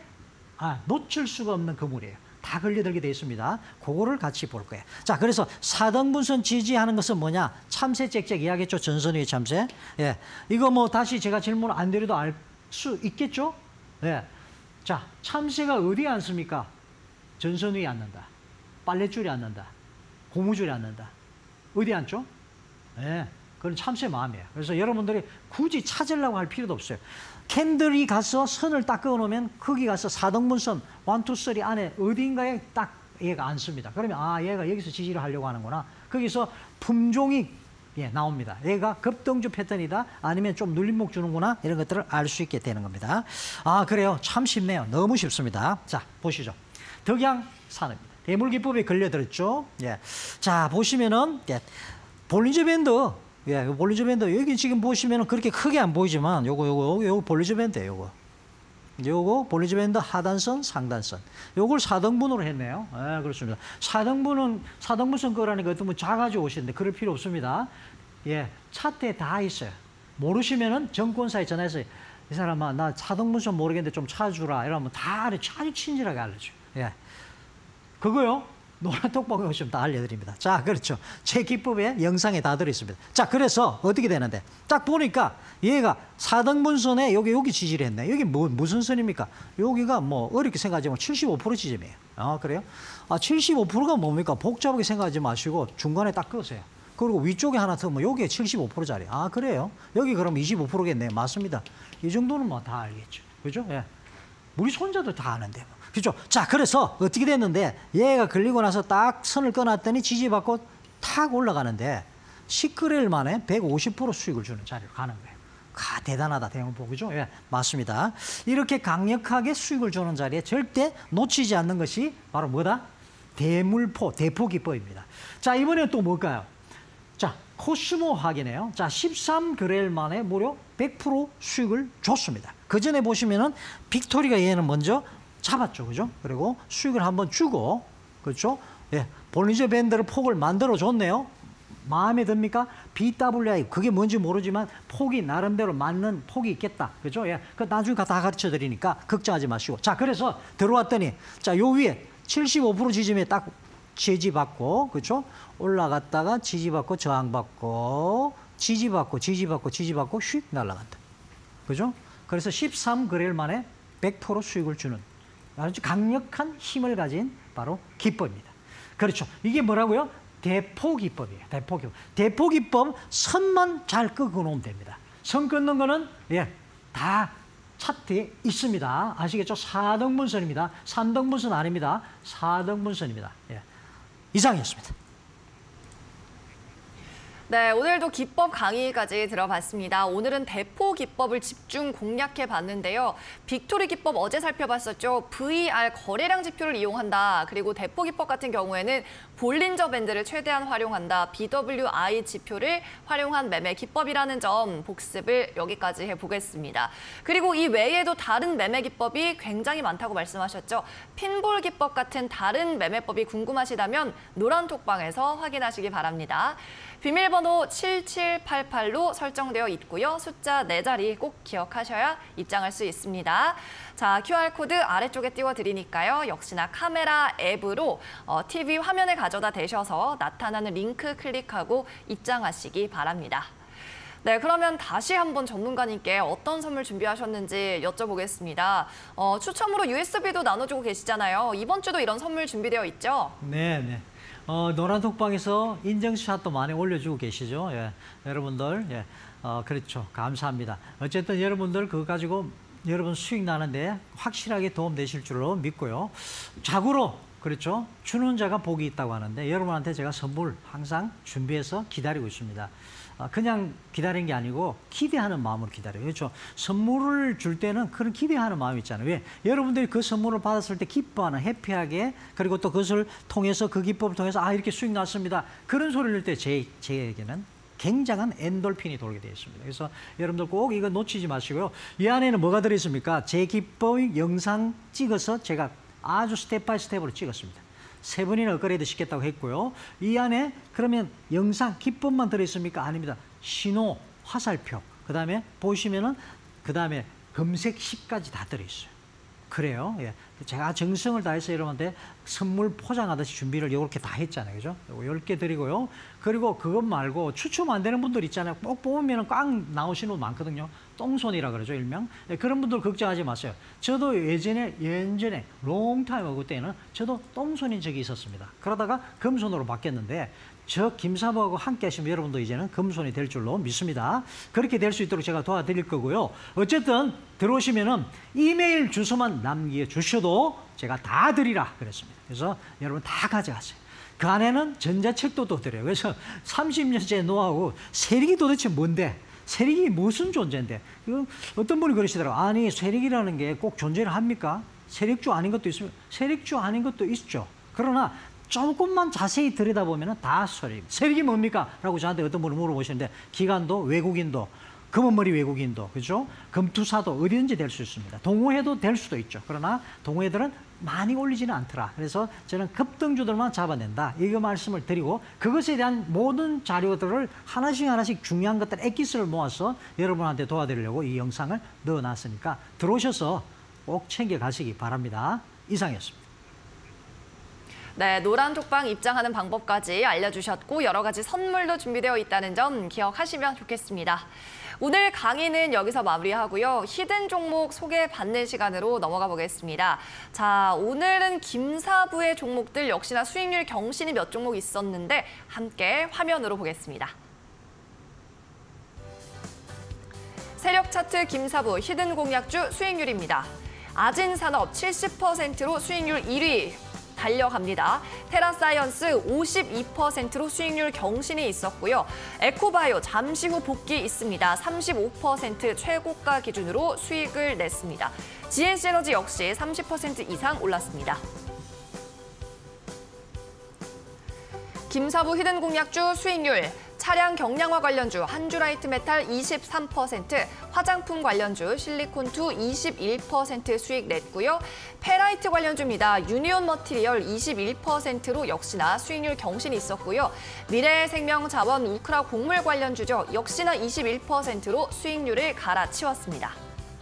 놓칠 수가 없는 그물이에요. 다 걸려들게 되어 있습니다. 그거를 같이 볼 거예요. 자, 그래서 4등분선 지지하는 것은 뭐냐? 참새 짹짹 이야기했죠. 전선위의 참새. 예. 이거 뭐 다시 제가 질문 안 드려도 알 수 있겠죠? 예. 자, 참새가 어디에 앉습니까? 전선 위에 앉는다. 빨랫줄에 앉는다. 고무줄에 앉는다. 어디에 앉죠? 예. 그건 참새 마음이에요. 그래서 여러분들이 굳이 찾으려고 할 필요도 없어요. 캔들이 가서 선을 딱 그어놓으면 거기 가서 4등분선 1, 2, 3 안에 어딘가에 딱 얘가 앉습니다. 그러면 얘가 여기서 지지를 하려고 하는구나. 거기서 품종이 나옵니다. 얘가 급등주 패턴이다. 아니면 좀 눌림목 주는구나. 이런 것들을 알 수 있게 되는 겁니다. 그래요. 참 쉽네요. 너무 쉽습니다. 자, 보시죠. 덕양 산업입니다. 대물기법에 걸려들었죠. 예. 자, 보시면은 볼린저 밴드. 예, 볼린저 밴드. 여기 지금 보시면은 그렇게 크게 안 보이지만 요거 볼린저 밴드예요. 요거 볼린저 밴드 하단선, 상단선. 요걸 4등분으로 했네요. 예, 그렇습니다. 4등분선 거라니까 어떤 분 작아지고 오시는데 그럴 필요 없습니다. 예, 차트에 다 있어요. 모르시면은 정권사에 전화해서 이 사람아, 나 4등분선 모르겠는데 좀 찾아주라. 이러면 다 아주 친절하게 알려줘요. 예. 그거요? 노란톡방에 오시면 다 알려드립니다. 자, 그렇죠. 제 기법에 영상에 다 들어있습니다. 자, 그래서 어떻게 되는데? 딱 보니까 얘가 4등분선에 여기 지지를 했네. 여기 무슨 선입니까? 여기가 뭐 어렵게 생각하지만 75% 지점이에요. 그래요? 75%가 뭡니까? 복잡하게 생각하지 마시고 중간에 딱 끄세요. 그리고 위쪽에 하나 더 뭐 여기에 75%짜리. 그래요? 여기 그럼 25%겠네요. 맞습니다. 이 정도는 뭐 다 알겠죠. 그죠? 예. 우리 손자들 다 아는데 뭐. 그죠? 자, 그래서 어떻게 됐는데 얘가 걸리고 나서 딱 선을 꺼놨더니 지지받고 탁 올라가는데 10거래일 만에 150% 수익을 주는 자리로 가는 거예요. 대단하다, 대형보. 그죠? 예, 맞습니다. 이렇게 강력하게 수익을 주는 자리에 절대 놓치지 않는 것이 바로 뭐다? 대물포, 대포기법입니다. 자, 이번엔 또 뭘까요? 자, 코스모 확인해요. 자, 13거래일 만에 무려 100% 수익을 줬습니다. 그 전에 보시면은 빅토리가 얘는 먼저 잡았죠. 그죠? 그리고 수익을 한번 주고, 그렇죠? 예. 볼린저 밴드를 폭을 만들어 줬네요. 마음에 듭니까? BWI. 그게 뭔지 모르지만 폭이 나름대로 맞는 폭이 있겠다. 그죠? 예. 그 나중에 다 가르쳐 드리니까 걱정하지 마시고. 자, 그래서 들어왔더니, 자, 요 위에 75% 지점에 딱 지지받고, 그렇죠? 올라갔다가 지지받고, 저항받고, 지지받고, 휙 날아간다. 그죠? 그래서 13거래일 만에 100% 수익을 주는 아주 강력한 힘을 가진 바로 기법입니다. 그렇죠. 이게 뭐라고요? 대포기법이에요. 대포기법 선만 잘 끄고놓으면 됩니다. 선 끊는 거는 다 차트에 있습니다. 아시겠죠? 4등분선입니다. 3등분선 아닙니다. 4등분선입니다. 이상이었습니다.
네, 오늘도 기법 강의까지 들어봤습니다. 오늘은 대포 기법을 집중 공략해 봤는데요. 빅토리 기법 어제 살펴봤었죠. VR 거래량 지표를 이용한다. 그리고 대포 기법 같은 경우에는 볼린저 밴드를 최대한 활용한다. BWI 지표를 활용한 매매 기법이라는 점 복습을 여기까지 해보겠습니다. 그리고 이 외에도 다른 매매 기법이 굉장히 많다고 말씀하셨죠. 핀볼 기법 같은 다른 매매법이 궁금하시다면 노란톡방에서 확인하시기 바랍니다. 비밀번호 7788로 설정되어 있고요. 숫자 4자리 꼭 기억하셔야 입장할 수 있습니다. 자, QR코드 아래쪽에 띄워드리니까요. 역시나 카메라 앱으로 TV 화면에 가져다 대셔서 나타나는 링크 클릭하고 입장하시기 바랍니다. 네, 그러면 다시 한번 전문가님께 어떤 선물 준비하셨는지 여쭤보겠습니다. 추첨으로 USB도 나눠주고 계시잖아요. 이번 주도 이런 선물 준비되어 있죠?
네. 노란톡방에서 인증샷도 많이 올려주고 계시죠. 예, 여러분들, 예, 그렇죠. 감사합니다. 어쨌든 여러분들 그거 가지고 여러분 수익 나는데 확실하게 도움되실 줄로 믿고요. 자고로, 그렇죠. 주는 자가 복이 있다고 하는데 여러분한테 제가 선물 항상 준비해서 기다리고 있습니다. 그냥 기다리는 게 아니고 기대하는 마음으로 기다려요. 그렇죠. 선물을 줄 때는 그런 기대하는 마음이 있잖아요. 왜? 여러분들이 그 선물을 받았을 때 기뻐하는, 해피하게, 그리고 또 그것을 통해서, 그 기법을 통해서 이렇게 수익 났습니다. 그런 소리를 낼 때 제에게는 굉장한 엔돌핀이 돌게 되어 있습니다. 그래서 여러분들 꼭 이거 놓치지 마시고요. 이 안에는 뭐가 들어있습니까? 제 기법 영상 찍어서 제가 아주 스텝 바이 스텝으로 찍었습니다. 3번이나 업그레이드 시켰다고 했고요. 이 안에 그러면 영상, 기법만 들어있습니까? 아닙니다. 신호, 화살표, 그 다음에 보시면은 그 다음에 검색식까지 다 들어있어요. 그래요. 예. 제가 정성을 다해서 여러분한테 선물 포장하듯이 준비를 이렇게 다 했잖아요. 그죠? 10개 드리고요. 그리고 그것 말고 추첨 안 되는 분들 있잖아요. 꼭 뽑으면 꽉 나오시는 분 많거든요. 똥손이라 그러죠, 일명. 예, 그런 분들 걱정하지 마세요. 저도 예전에 롱타임 어고 때는 저도 똥손인 적이 있었습니다. 그러다가 금손으로 바뀌었는데 저 김사부하고 함께 하시면 여러분도 이제는 금손이 될 줄로 믿습니다. 그렇게 될 수 있도록 제가 도와드릴 거고요. 어쨌든 들어오시면은 이메일 주소만 남겨주셔도 제가 다 드리라 그랬습니다. 그래서 여러분 다 가져가세요. 그 안에는 전자책도 또 드려요. 그래서 30년째 노하우, 세력이 도대체 뭔데? 세력이 무슨 존재인데? 어떤 분이 그러시더라고요. 아니, 세력이라는 게 꼭 존재를 합니까? 세력주 아닌 것도 있으면, 세력주 아닌 것도 있죠. 그러나 조금만 자세히 들여다보면 다 세력. 세력이 뭡니까? 라고 저한테 어떤 분이 물어보시는데, 기관도, 외국인도, 검은머리 외국인도, 그죠? 금투사도 어디든지 될 수 있습니다. 동호회도 될 수도 있죠. 그러나 동호회들은 많이 올리지는 않더라. 그래서 저는 급등주들만 잡아낸다. 이거 말씀을 드리고, 그것에 대한 모든 자료들을 하나씩 중요한 것들, 엑기스를 모아서 여러분한테 도와드리려고 이 영상을 넣어놨으니까 들어오셔서 꼭 챙겨가시기 바랍니다. 이상이었습니다.
네, 노란톡방 입장하는 방법까지 알려주셨고 여러 가지 선물도 준비되어 있다는 점 기억하시면 좋겠습니다. 오늘 강의는 여기서 마무리하고요. 히든 종목 소개받는 시간으로 넘어가 보겠습니다. 자, 오늘은 김사부의 종목들 역시나 수익률 경신이 몇 종목 있었는데 함께 화면으로 보겠습니다. 세력 차트 김사부 히든 공략주 수익률입니다. 아진산업 70%로 수익률 1위. 달려갑니다. 테라사이언스 52%로 수익률 경신이 있었고요. 에코바이오 잠시 후 복귀 있습니다. 35% 최고가 기준으로 수익을 냈습니다. GNC에너지 역시 30% 이상 올랐습니다. 김사부 히든 공략주 수익률. 차량 경량화 관련주 한주라이트 메탈 23%, 화장품 관련주 실리콘2 21% 수익 냈고요. 페라이트 관련주입니다. 유니온 머티리얼 21%로 역시나 수익률 경신이 있었고요. 미래생명자원 우크라 곡물 관련주죠. 역시나 21%로 수익률을 갈아치웠습니다.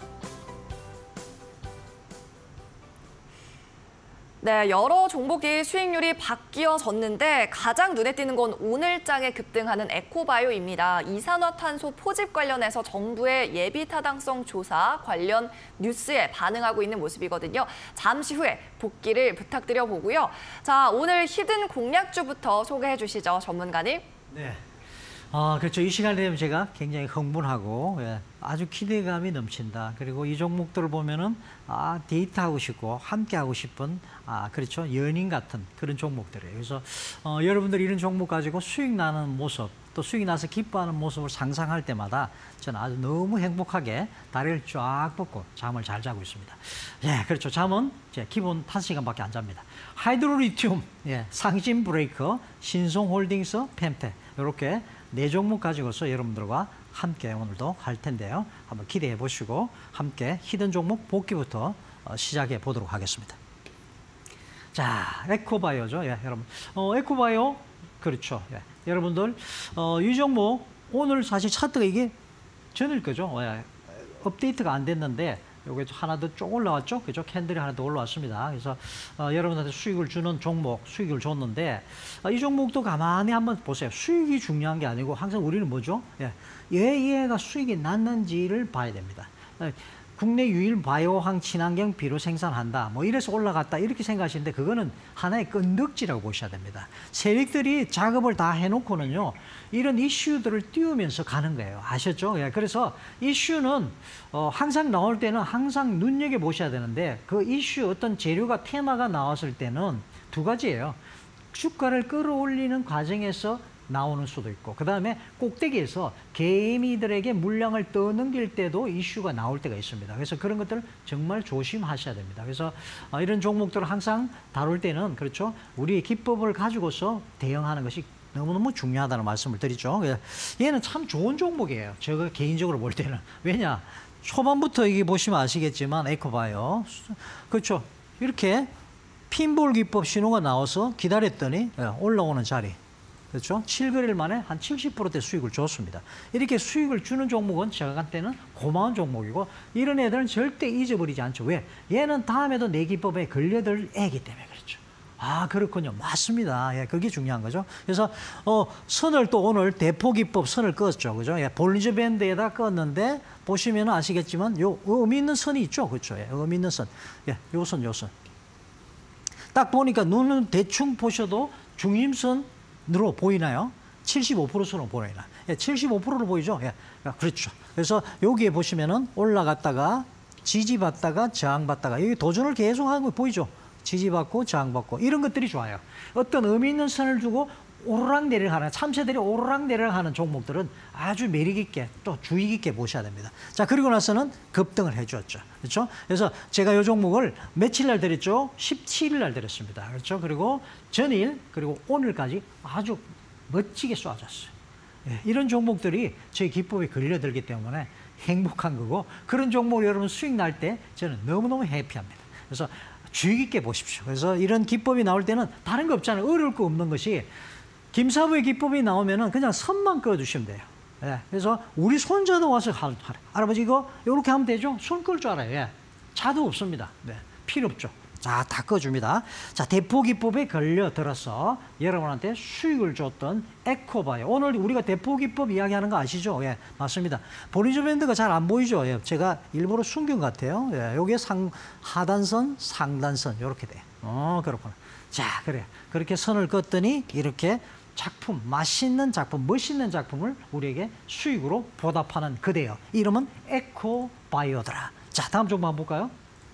네, 여러 종목이 수익률이 바뀌어졌는데 가장 눈에 띄는 건 오늘장에 급등하는 에코바이오입니다. 이산화탄소 포집 관련해서 정부의 예비 타당성 조사 관련 뉴스에 반응하고 있는 모습이거든요. 잠시 후에 복귀를 부탁드려 보고요. 자, 오늘 히든 공략주부터 소개해 주시죠, 전문가님.
네. 그렇죠. 이 시간이 되면 제가 굉장히 흥분하고 아주 기대감이 넘친다. 그리고 이 종목들을 보면은 데이트하고 싶고 함께 하고 싶은 그렇죠, 연인 같은 그런 종목들이에요. 그래서 여러분들이 이런 종목 가지고 수익 나는 모습, 또 수익 나서 기뻐하는 모습을 상상할 때마다 저는 아주 너무 행복하게 다리를 쫙 뻗고 잠을 잘 자고 있습니다. 예, 그렇죠. 잠은 제 기본 5시간밖에 안 잡니다. 하이드로리튬, 예, 상신 브레이커, 신송홀딩스, 펜테 이렇게 4종목 가지고서 여러분들과 함께 오늘도 할 텐데요. 한번 기대해 보시고 함께 히든 종목 복귀부터 시작해 보도록 하겠습니다. 자, 에코바이오죠. 예, 여러분. 에코바이오, 그렇죠. 예, 여러분들, 이 종목, 오늘 사실 차트가 이게 전일 거죠. 예, 업데이트가 안 됐는데, 요게 하나 더 쭉 올라왔죠. 그죠? 캔들이 하나 더 올라왔습니다. 그래서 여러분한테 수익을 주는 종목, 수익을 줬는데, 이 종목도 가만히 한번 보세요. 수익이 중요한 게 아니고 항상 우리는 뭐죠? 예, 얘가 수익이 났는지를 봐야 됩니다. 국내 유일 바이오항 친환경 비료 생산한다. 뭐 이래서 올라갔다. 이렇게 생각하시는데 그거는 하나의 끈덕지라고 보셔야 됩니다. 세력들이 작업을 다 해놓고는요. 이런 이슈들을 띄우면서 가는 거예요. 아셨죠? 예, 그래서 이슈는 항상 나올 때는 항상 눈여겨보셔야 되는데 그 이슈 어떤 재료가 테마가 나왔을 때는 두 가지예요. 주가를 끌어올리는 과정에서 나오는 수도 있고 그 다음에 꼭대기에서 개미들에게 물량을 떠넘길 때도 이슈가 나올 때가 있습니다. 그래서 그런 것들을 정말 조심하셔야 됩니다. 그래서 이런 종목들을 항상 다룰 때는 그렇죠. 우리의 기법을 가지고서 대응하는 것이 너무너무 중요하다는 말씀을 드리죠. 얘는 참 좋은 종목이에요. 제가 개인적으로 볼 때는. 왜냐? 초반부터 이게 보시면 아시겠지만 에코바이오 그렇죠. 이렇게 핀볼 기법 신호가 나와서 기다렸더니 올라오는 자리. 그렇죠? 7거래일 만에 한 70%대 수익을 줬습니다. 이렇게 수익을 주는 종목은 제가한테는 고마운 종목이고 이런 애들은 절대 잊어버리지 않죠. 왜? 얘는 다음에도 내 기법에 걸려들 애기 때문에 그렇죠. 그렇군요. 맞습니다. 예, 그게 중요한 거죠. 그래서 선을 또 오늘 대포기법 선을 껐죠. 그죠? 예, 볼리저 밴드에다 껐는데 보시면 아시겠지만 요 의미 있는 선이 있죠. 그렇죠? 예, 의미 있는 선. 예, 요 선, 요 선. 딱 보니까 눈은 대충 보셔도 중심선으로 보이나요? 75%선으로 보이나요? 예, 75%로 보이죠? 예, 그렇죠. 그래서 여기에 보시면은 올라갔다가 지지받다가 저항받다가 여기 도전을 계속하는 거 보이죠? 지지받고 저항받고 이런 것들이 좋아요. 어떤 의미 있는 선을 두고 오르락 내리락 참새들이 오르락 내리락 하는 종목들은 아주 매력 있게 또 주의 깊게 보셔야 됩니다. 자, 그리고 나서는 급등을 해주었죠. 그렇죠? 그래서 제가 이 종목을 며칠 날 드렸죠? 17일 날 드렸습니다. 그렇죠? 그리고 전일 그리고 오늘까지 아주 멋지게 쏘아졌어요. 예, 이런 종목들이 저희 기법에 걸려들기 때문에 행복한 거고 그런 종목 여러분 수익 날 때 저는 너무너무 해피합니다. 그래서 주의 깊게 보십시오. 그래서 이런 기법이 나올 때는 다른 거 없잖아요. 어려울 거 없는 것이 김사부의 기법이 나오면은 그냥 선만 꺼주시면 돼요. 예, 그래서 우리 손자도 와서 하래. 할아버지 이거 이렇게 하면 되죠? 손 끌 줄 알아요. 예, 자도 없습니다. 네, 필요 없죠. 자, 다 꺼줍니다. 자, 대포기법에 걸려들어서 여러분한테 수익을 줬던 에코바이오. 오늘 우리가 대포기법 이야기하는 거 아시죠? 예, 맞습니다. 볼리저 밴드가 잘 안 보이죠? 예, 제가 일부러 숨긴 것 같아요. 예, 요게 하단선, 상단선 이렇게 돼요. 그렇구나. 자, 그래. 그렇게 선을 긋더니 이렇게 작품, 맛있는 작품, 멋있는 작품을 우리에게 수익으로 보답하는 그대여. 이름은 에코바이오더라. 자, 다음 종목 한번 볼까요?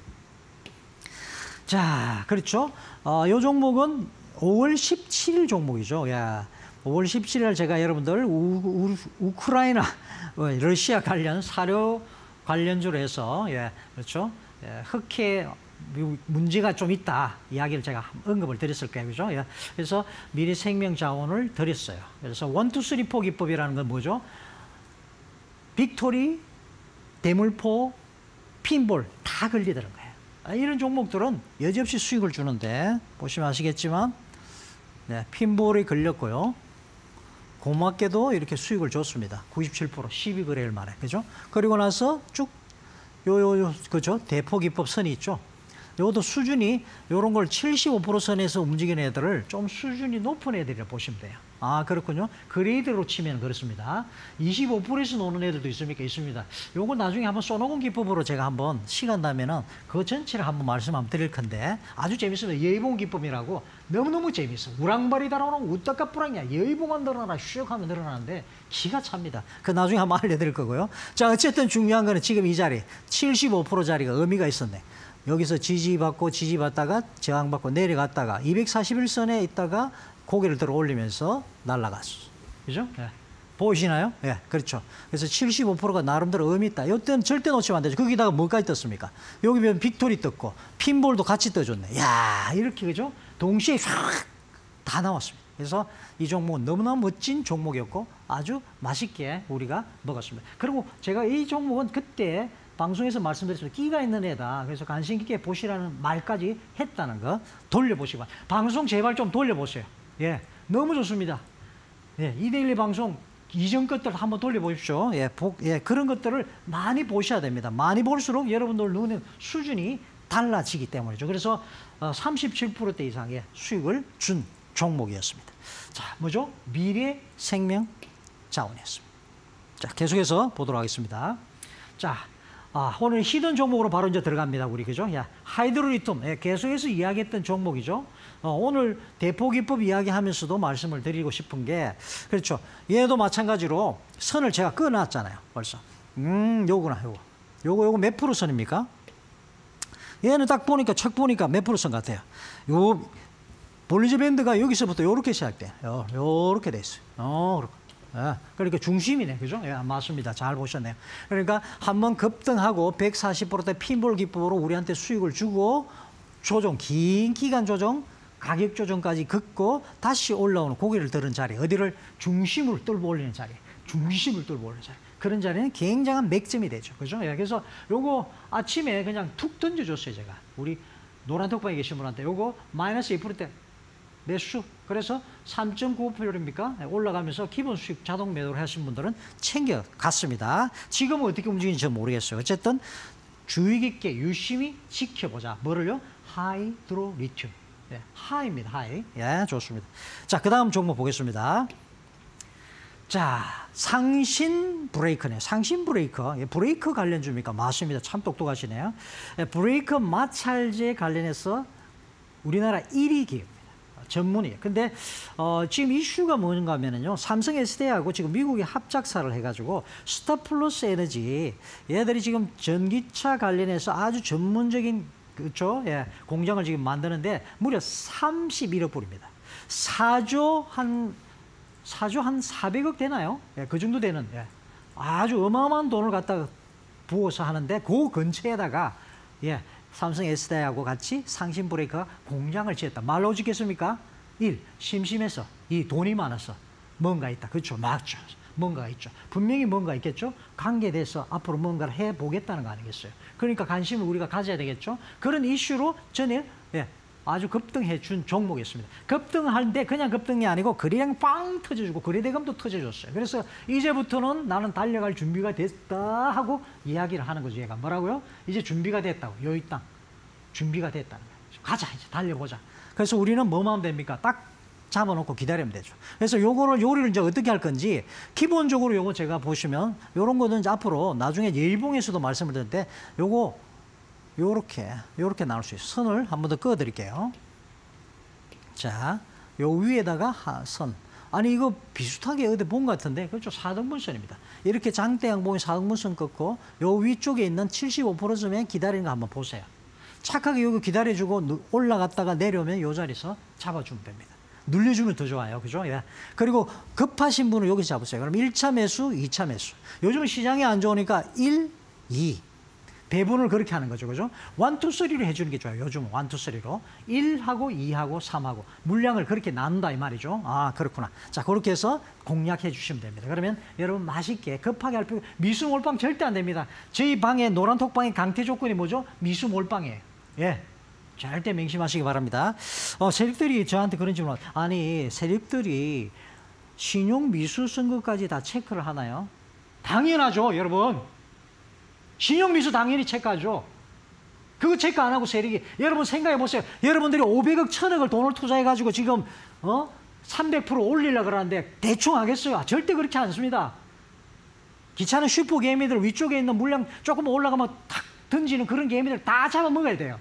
자, 그렇죠. 이 종목은 5월 17일 종목이죠. 야, 5월 17일 날 제가 여러분들 우크라이나, 러시아 관련 사료 관련주로 해서, 예, 그렇죠. 예, 흑해 문제가 좀 있다 이야기를 제가 언급을 드렸을 거예요. 그죠? 예, 그래서 미래 생명 자원을 드렸어요. 그래서 1, 2, 3, 4 기법이라는 건 뭐죠? 빅토리, 대물포, 핀볼 다 걸리더라는 거예요. 이런 종목들은 여지없이 수익을 주는데 보시면 아시겠지만 네, 핀볼이 걸렸고요. 고맙게도 이렇게 수익을 줬습니다. 97% 12거래일 만에. 그죠? 그리고 나서 쭉 그죠? 대포기법 선이 있죠. 요것도 수준이 요런 걸 75% 선에서 움직이는 애들을 좀 수준이 높은 애들이라 보시면 돼요. 아, 그렇군요. 그레이드로 치면 그렇습니다. 25%에서 노는 애들도 있습니까? 있습니다. 요거 나중에 한번 써놓은 기법으로 제가 한번 시간 나면은 그 전체를 한번 말씀 한번 드릴 건데 아주 재밌습니다. 예봉 기법이라고 너무너무 재밌어. 우랑발이 달아오는 우떡가 뿌랑이야. 예봉만 늘어나라 슉 하면 늘어나는데 기가 찹니다. 그 나중에 한번 알려드릴 거고요. 자, 어쨌든 중요한 거는 지금 이 자리 75% 자리가 의미가 있었네. 여기서 지지받고 지지받다가 저항받고 내려갔다가 241선에 있다가 고개를 들어 올리면서 날아갔어. 그죠? 예. 보이시나요? 예, 그렇죠. 그래서 75%가 나름대로 의미 있다. 이때는 절대 놓치면 안 되죠. 거기다가 뭐까지 떴습니까? 여기 보면 빅토리 떴고, 핀볼도 같이 떠줬네. 야, 이렇게, 그죠? 동시에 싹 다 나왔습니다. 그래서 이 종목은 너무나 멋진 종목이었고, 아주 맛있게 우리가 먹었습니다. 그리고 제가 이 종목은 그때 방송에서 말씀드렸습니다. 끼가 있는 애다. 그래서 관심 있게 보시라는 말까지 했다는 거 돌려보시고. 방송 제발 좀 돌려보세요. 예, 너무 좋습니다. 예, 이데일리 방송 이전 것들 한번 돌려보십시오. 예, 그런 것들을 많이 보셔야 됩니다. 많이 볼수록 여러분들 눈의 수준이 달라지기 때문이죠. 그래서 37% 이상의 수익을 준 종목이었습니다. 자, 뭐죠? 미래 생명 자원이었습니다. 자, 계속해서 보도록 하겠습니다. 자, 오늘 히든 종목으로 바로 이제 들어갑니다. 우리, 그죠? 야, 하이드로리튬. 예, 계속해서 이야기했던 종목이죠. 오늘 대포기법 이야기하면서도 말씀을 드리고 싶은 게, 그렇죠. 얘도 마찬가지로 선을 제가 끊어놨잖아요. 벌써. 요거나, 요거 몇 프로 선입니까? 얘는 딱 보니까, 척 보니까 몇 프로 선 같아요. 요, 볼리저 밴드가 여기서부터 요렇게 시작돼요. 요렇게 돼 있어요. 예, 그러니까 중심이네, 그죠? 예, 맞습니다. 잘 보셨네요. 그러니까 한번 급등하고 140%대 핀볼 기법으로 우리한테 수익을 주고 조정, 긴 기간 조정, 가격 조정까지 긋고 다시 올라오는 고개를 들은 자리, 어디를 중심으로 뚫고 올리는 자리, 중심을 뚫고 올리는 자리. 그런 자리는 굉장한 맥점이 되죠, 그죠? 예, 그래서 요거 아침에 그냥 툭 던져줬어요, 제가. 우리 노란 톡방에 계신 분한테 요거 마이너스 2%대 매수. 그래서 3.95%입니까? 올라가면서 기본 수익 자동 매도를 하신 분들은 챙겨갔습니다. 지금은 어떻게 움직이는지 전 모르겠어요. 어쨌든 주의 깊게 유심히 지켜보자. 뭐를요? 하이드로리튬. 예, 하이입니다. 하이. 예, 좋습니다. 자, 그 다음 종목 보겠습니다. 자, 상신 브레이크네요. 상신 브레이크. 예, 브레이크 관련주입니까? 맞습니다. 참 똑똑하시네요. 예, 브레이크 마찰제 관련해서 우리나라 1위 기업. 전문이에요. 근데 지금 이슈가 뭔가 하면은요, 삼성 SDI하고 지금 미국이 합작사를 해가지고 스타플러스 에너지, 얘들이 지금 전기차 관련해서 아주 전문적인, 그렇죠? 예, 공장을 지금 만드는데 무려 31억 불입니다. 4조 한 400억 되나요? 예, 그 정도 되는, 예, 아주 어마어마한 돈을 갖다가 부어서 하는데 그 근처에다가, 예, 삼성 SDI하고 같이 상신 브레이크가 공장을 지었다. 말로 짓겠습니까? 1. 심심해서. 2. 돈이 많아서. 뭔가 있다. 그렇죠. 맞죠. 뭔가가 있죠. 분명히 뭔가 있겠죠. 관계돼서 앞으로 뭔가를 해보겠다는 거 아니겠어요. 그러니까 관심을 우리가 가져야 되겠죠. 그런 이슈로 전에, 예, 아주 급등해 준 종목이었습니다. 급등하는데 그냥 급등이 아니고 거래량 빵 터져주고 거래대금도 터져줬어요. 그래서 이제부터는 나는 달려갈 준비가 됐다 하고 이야기를 하는 거죠. 얘가 뭐라고요? 이제 준비가 됐다고. 여기 땅 준비가 됐다는 거예요. 가자, 이제 달려보자. 그래서 우리는 뭐만 하면 됩니까? 딱 잡아놓고 기다리면 되죠. 그래서 요리를 이제 어떻게 할 건지, 기본적으로 요거 제가 보시면 요런 거는 이제 앞으로 나중에 예봉에서도 말씀을 드렸는데 요거 요렇게 나올 수 있어요. 선을 한 번 더 그어 드릴게요. 자, 요 위에다가 선. 아니, 이거 비슷하게 어디 본 것 같은데, 그렇죠? 4등분선입니다. 이렇게 장대 양봉이 4등분선 긋고 요 위쪽에 있는 75%쯤에 기다리는 거 한번 보세요. 착하게 여기 기다려주고 올라갔다가 내려오면 요 자리에서 잡아주면 됩니다. 눌려주면 더 좋아요. 그죠? 예. 그리고 급하신 분은 여기서 잡으세요. 그럼 1차 매수, 2차 매수. 요즘은 시장이 안 좋으니까 1, 2. 배분을 그렇게 하는 거죠. 그죠? 1, 2, 3로 해주는 게 좋아요. 요즘은 1, 2, 3로. 1하고 2하고 3하고. 물량을 그렇게 나눈다 이 말이죠. 아, 그렇구나. 자, 그렇게 해서 공략해 주시면 됩니다. 그러면 여러분 맛있게 급하게 할 필요, 미수 몰빵 절대 안 됩니다. 저희 방에 노란 톡방의 강퇴 조건이 뭐죠? 미수 몰빵이에요. 예. 절대 맹심하시기 바랍니다. 세력들이 저한테 그런 질문, 아니, 세력들이 신용 미수 선거까지 다 체크를 하나요? 당연하죠, 여러분. 신용 미수 당연히 체크하죠. 그거 체크 안 하고 세력이, 여러분 생각해 보세요. 여러분들이 500억, 1000억을 돈을 투자해 가지고 지금 300% 올리려고 그러는데 대충 하겠어요? 절대 그렇지 않습니다. 귀찮은 슈퍼 개미들 위쪽에 있는 물량 조금 올라가면 탁 던지는 그런 개미들 다 잡아먹어야 돼요.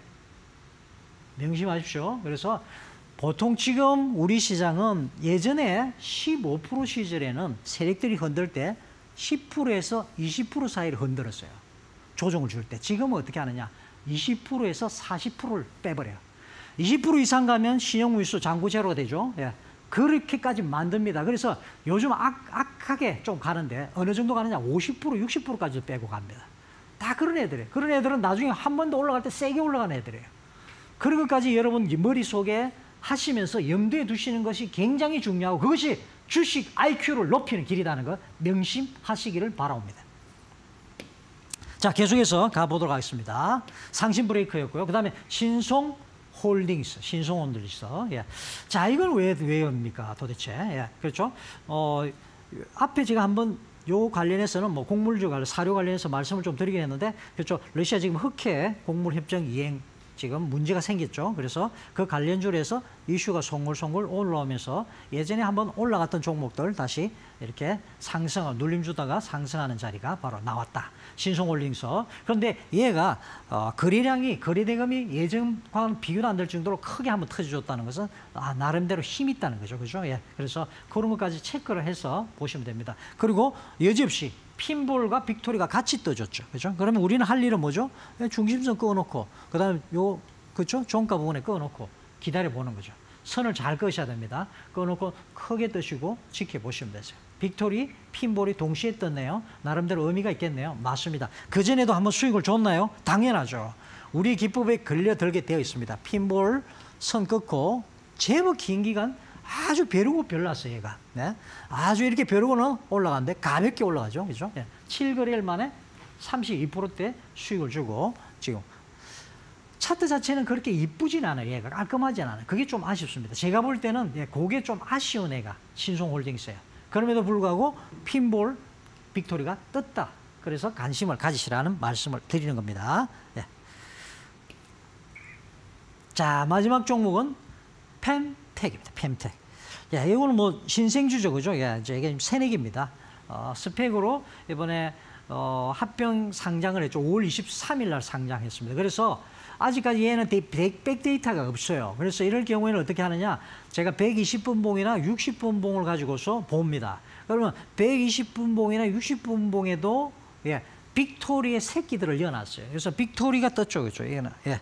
명심하십시오. 그래서 보통 지금 우리 시장은 예전에 15% 시절에는 세력들이 흔들 때 10%에서 20% 사이를 흔들었어요. 조정을 줄 때. 지금은 어떻게 하느냐. 20%에서 40%를 빼버려요. 20% 이상 가면 신용무이수 장부 제로가 되죠. 예. 그렇게까지 만듭니다. 그래서 요즘 악하게 좀 가는데 어느 정도 가느냐. 50%, 60%까지도 빼고 갑니다. 다 그런 애들이에요. 그런 애들은 나중에 한 번 더 올라갈 때 세게 올라가는 애들이에요. 그런 것까지 여러분 머릿속에 하시면서 염두에 두시는 것이 굉장히 중요하고 그것이 주식 IQ를 높이는 길이라는 거 명심하시기를 바라옵니다. 자, 계속해서 가보도록 하겠습니다. 상신 브레이크였고요. 그 다음에 신송홀딩스, 신송홀딩스. 예. 자, 이건 왜입니까 도대체? 예. 그렇죠? 앞에 제가 한번 요 관련해서는 뭐 곡물주 관련, 사료 관련해서 말씀을 좀 드리긴 했는데, 그렇죠? 러시아 지금 흑해 곡물협정 이행 지금 문제가 생겼죠. 그래서 그 관련주로 해서 이슈가 송골송골 올라오면서 예전에 한번 올라갔던 종목들 다시 이렇게 상승, 눌림 주다가 상승하는 자리가 바로 나왔다. 신송홀딩스. 그런데 얘가 거래량이, 거래대금이 예전과는 비교도 안 될 정도로 크게 한번 터져줬다는 것은 나름대로 힘이 있다는 거죠. 그죠? 예. 그래서 그런 것까지 체크를 해서 보시면 됩니다. 그리고 여지없이 핀볼과 빅토리가 같이 떠줬죠. 그죠? 그러면 우리는 할 일은 뭐죠? 중심선 꺼놓고, 그 다음에 그죠? 종가 부분에 꺼놓고 기다려보는 거죠. 선을 잘 끄셔야 됩니다. 꺼놓고 크게 뜨시고 지켜보시면 되죠. 빅토리, 핀볼이 동시에 떴네요. 나름대로 의미가 있겠네요. 맞습니다. 그전에도 한번 수익을 줬나요? 당연하죠. 우리 기법에 걸려들게 되어 있습니다. 핀볼 선 긋고 제법 긴 기간 아주 벼르고 별났어요, 얘가. 네? 아주 이렇게 벼르고는 올라가는데 가볍게 올라가죠. 그죠? 예. 7거래일 만에 32%대 수익을 주고 지금 차트 자체는 그렇게 이쁘진 않아요. 얘가 깔끔하진 않아요. 그게 좀 아쉽습니다. 제가 볼 때는 그게 좀 아쉬운 애가 신송홀딩스예요. 그럼에도 불구하고 핀볼 빅토리가 떴다. 그래서 관심을 가지시라는 말씀을 드리는 겁니다. 예. 자, 마지막 종목은 펜텍입니다. 펜텍. 야, 이거는 뭐 신생주죠, 그죠? 예, 이게 새내기입니다. 스펙으로 이번에 합병 상장을 했죠. 5월 23일 날 상장했습니다. 그래서 아직까지 얘는 백데이터가 없어요. 그래서 이럴 경우에는 어떻게 하느냐? 제가 120분봉이나 60분봉을 가지고서 봅니다. 그러면 120분봉이나 60분봉에도 예, 빅토리의 새끼들을 넣어놨어요. 그래서 빅토리가 떴죠, 그죠? 얘는 예.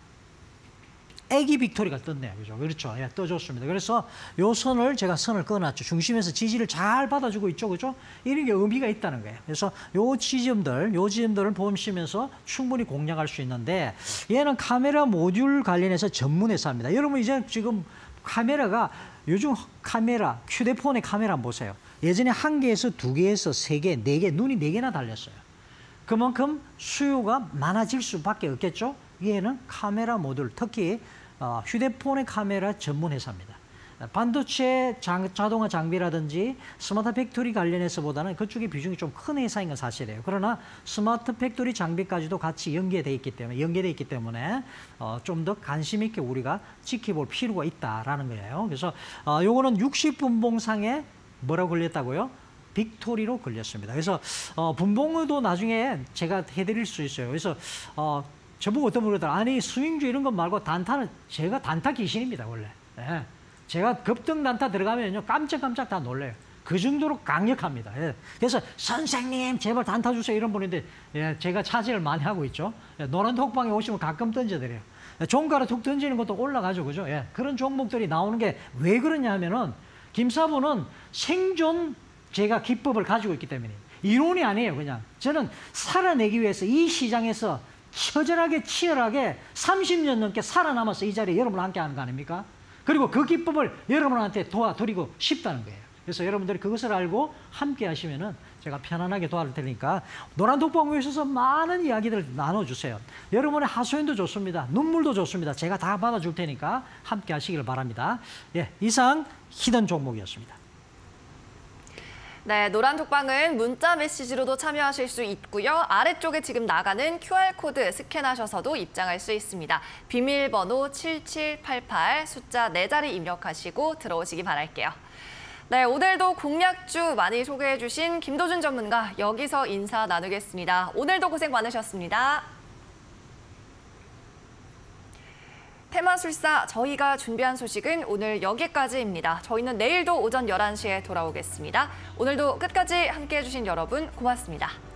애기 빅토리가 떴네요. 그죠? 그렇죠. 예, 떠줬습니다. 그래서 요 선을 제가 선을 꺼놨죠. 중심에서 지지를 잘 받아주고 있죠. 그죠? 이런 게 의미가 있다는 거예요. 그래서 요 지점들을 보시면서 충분히 공략할 수 있는데 얘는 카메라 모듈 관련해서 전문 회사입니다. 여러분 이제 지금 카메라가 요즘 카메라, 휴대폰의 카메라 한번 보세요. 예전에 1개에서 2개에서 3개, 4개, 눈이 4개나 달렸어요. 그만큼 수요가 많아질 수밖에 없겠죠. 얘는 카메라 모듈, 특히 휴대폰의 카메라 전문 회사입니다. 반도체 자동화 장비라든지 스마트 팩토리 관련해서보다는 그쪽의 비중이 좀 큰 회사인 건 사실이에요. 그러나 스마트 팩토리 장비까지도 같이 연계되어 있기 때문에 좀 더 관심 있게 우리가 지켜볼 필요가 있다라는 거예요. 그래서 요거는 60분봉상에 뭐라고 걸렸다고요? 빅토리로 걸렸습니다. 그래서 분봉도 나중에 제가 해드릴 수 있어요. 그래서 저보고 어떤 분이 그러더라. 아니 스윙주 이런 것 말고 단타는 제가 단타 귀신입니다 원래. 예. 제가 급등 단타 들어가면요 깜짝깜짝 다 놀래요. 그 정도로 강력합니다. 예. 그래서 선생님 제발 단타 주세요 이런 분인데 예, 제가 차지를 많이 하고 있죠. 예, 노란 톡방에 오시면 가끔 던져드려요. 예, 종가로 툭 던지는 것도 올라가죠, 그죠? 예, 그런 종목들이 나오는 게 왜 그러냐 하면은 김사부는 생존 제가 기법을 가지고 있기 때문에 이론이 아니에요. 그냥 저는 살아내기 위해서 이 시장에서 처절하게 치열하게 30년 넘게 살아남아서 이 자리에 여러분과 함께 하는 거 아닙니까? 그리고 그 기법을 여러분한테 도와드리고 싶다는 거예요. 그래서 여러분들이 그것을 알고 함께 하시면은 제가 편안하게 도와줄 테니까 노란 독방에 있어서 많은 이야기들 나눠주세요. 여러분의 하소연도 좋습니다. 눈물도 좋습니다. 제가 다 받아줄 테니까 함께 하시기를 바랍니다. 예, 이상 히든 종목이었습니다.
네, 노란 톡방은 문자 메시지로도 참여하실 수 있고요. 아래쪽에 지금 나가는 QR코드 스캔하셔서도 입장할 수 있습니다. 비밀번호 7788 숫자 4자리 입력하시고 들어오시기 바랄게요. 네, 오늘도 공약주 많이 소개해 주신 김도준 전문가 여기서 인사 나누겠습니다. 오늘도 고생 많으셨습니다. 테마술사 저희가 준비한 소식은 오늘 여기까지입니다. 저희는 내일도 오전 11시에 돌아오겠습니다. 오늘도 끝까지 함께해 주신 여러분 고맙습니다.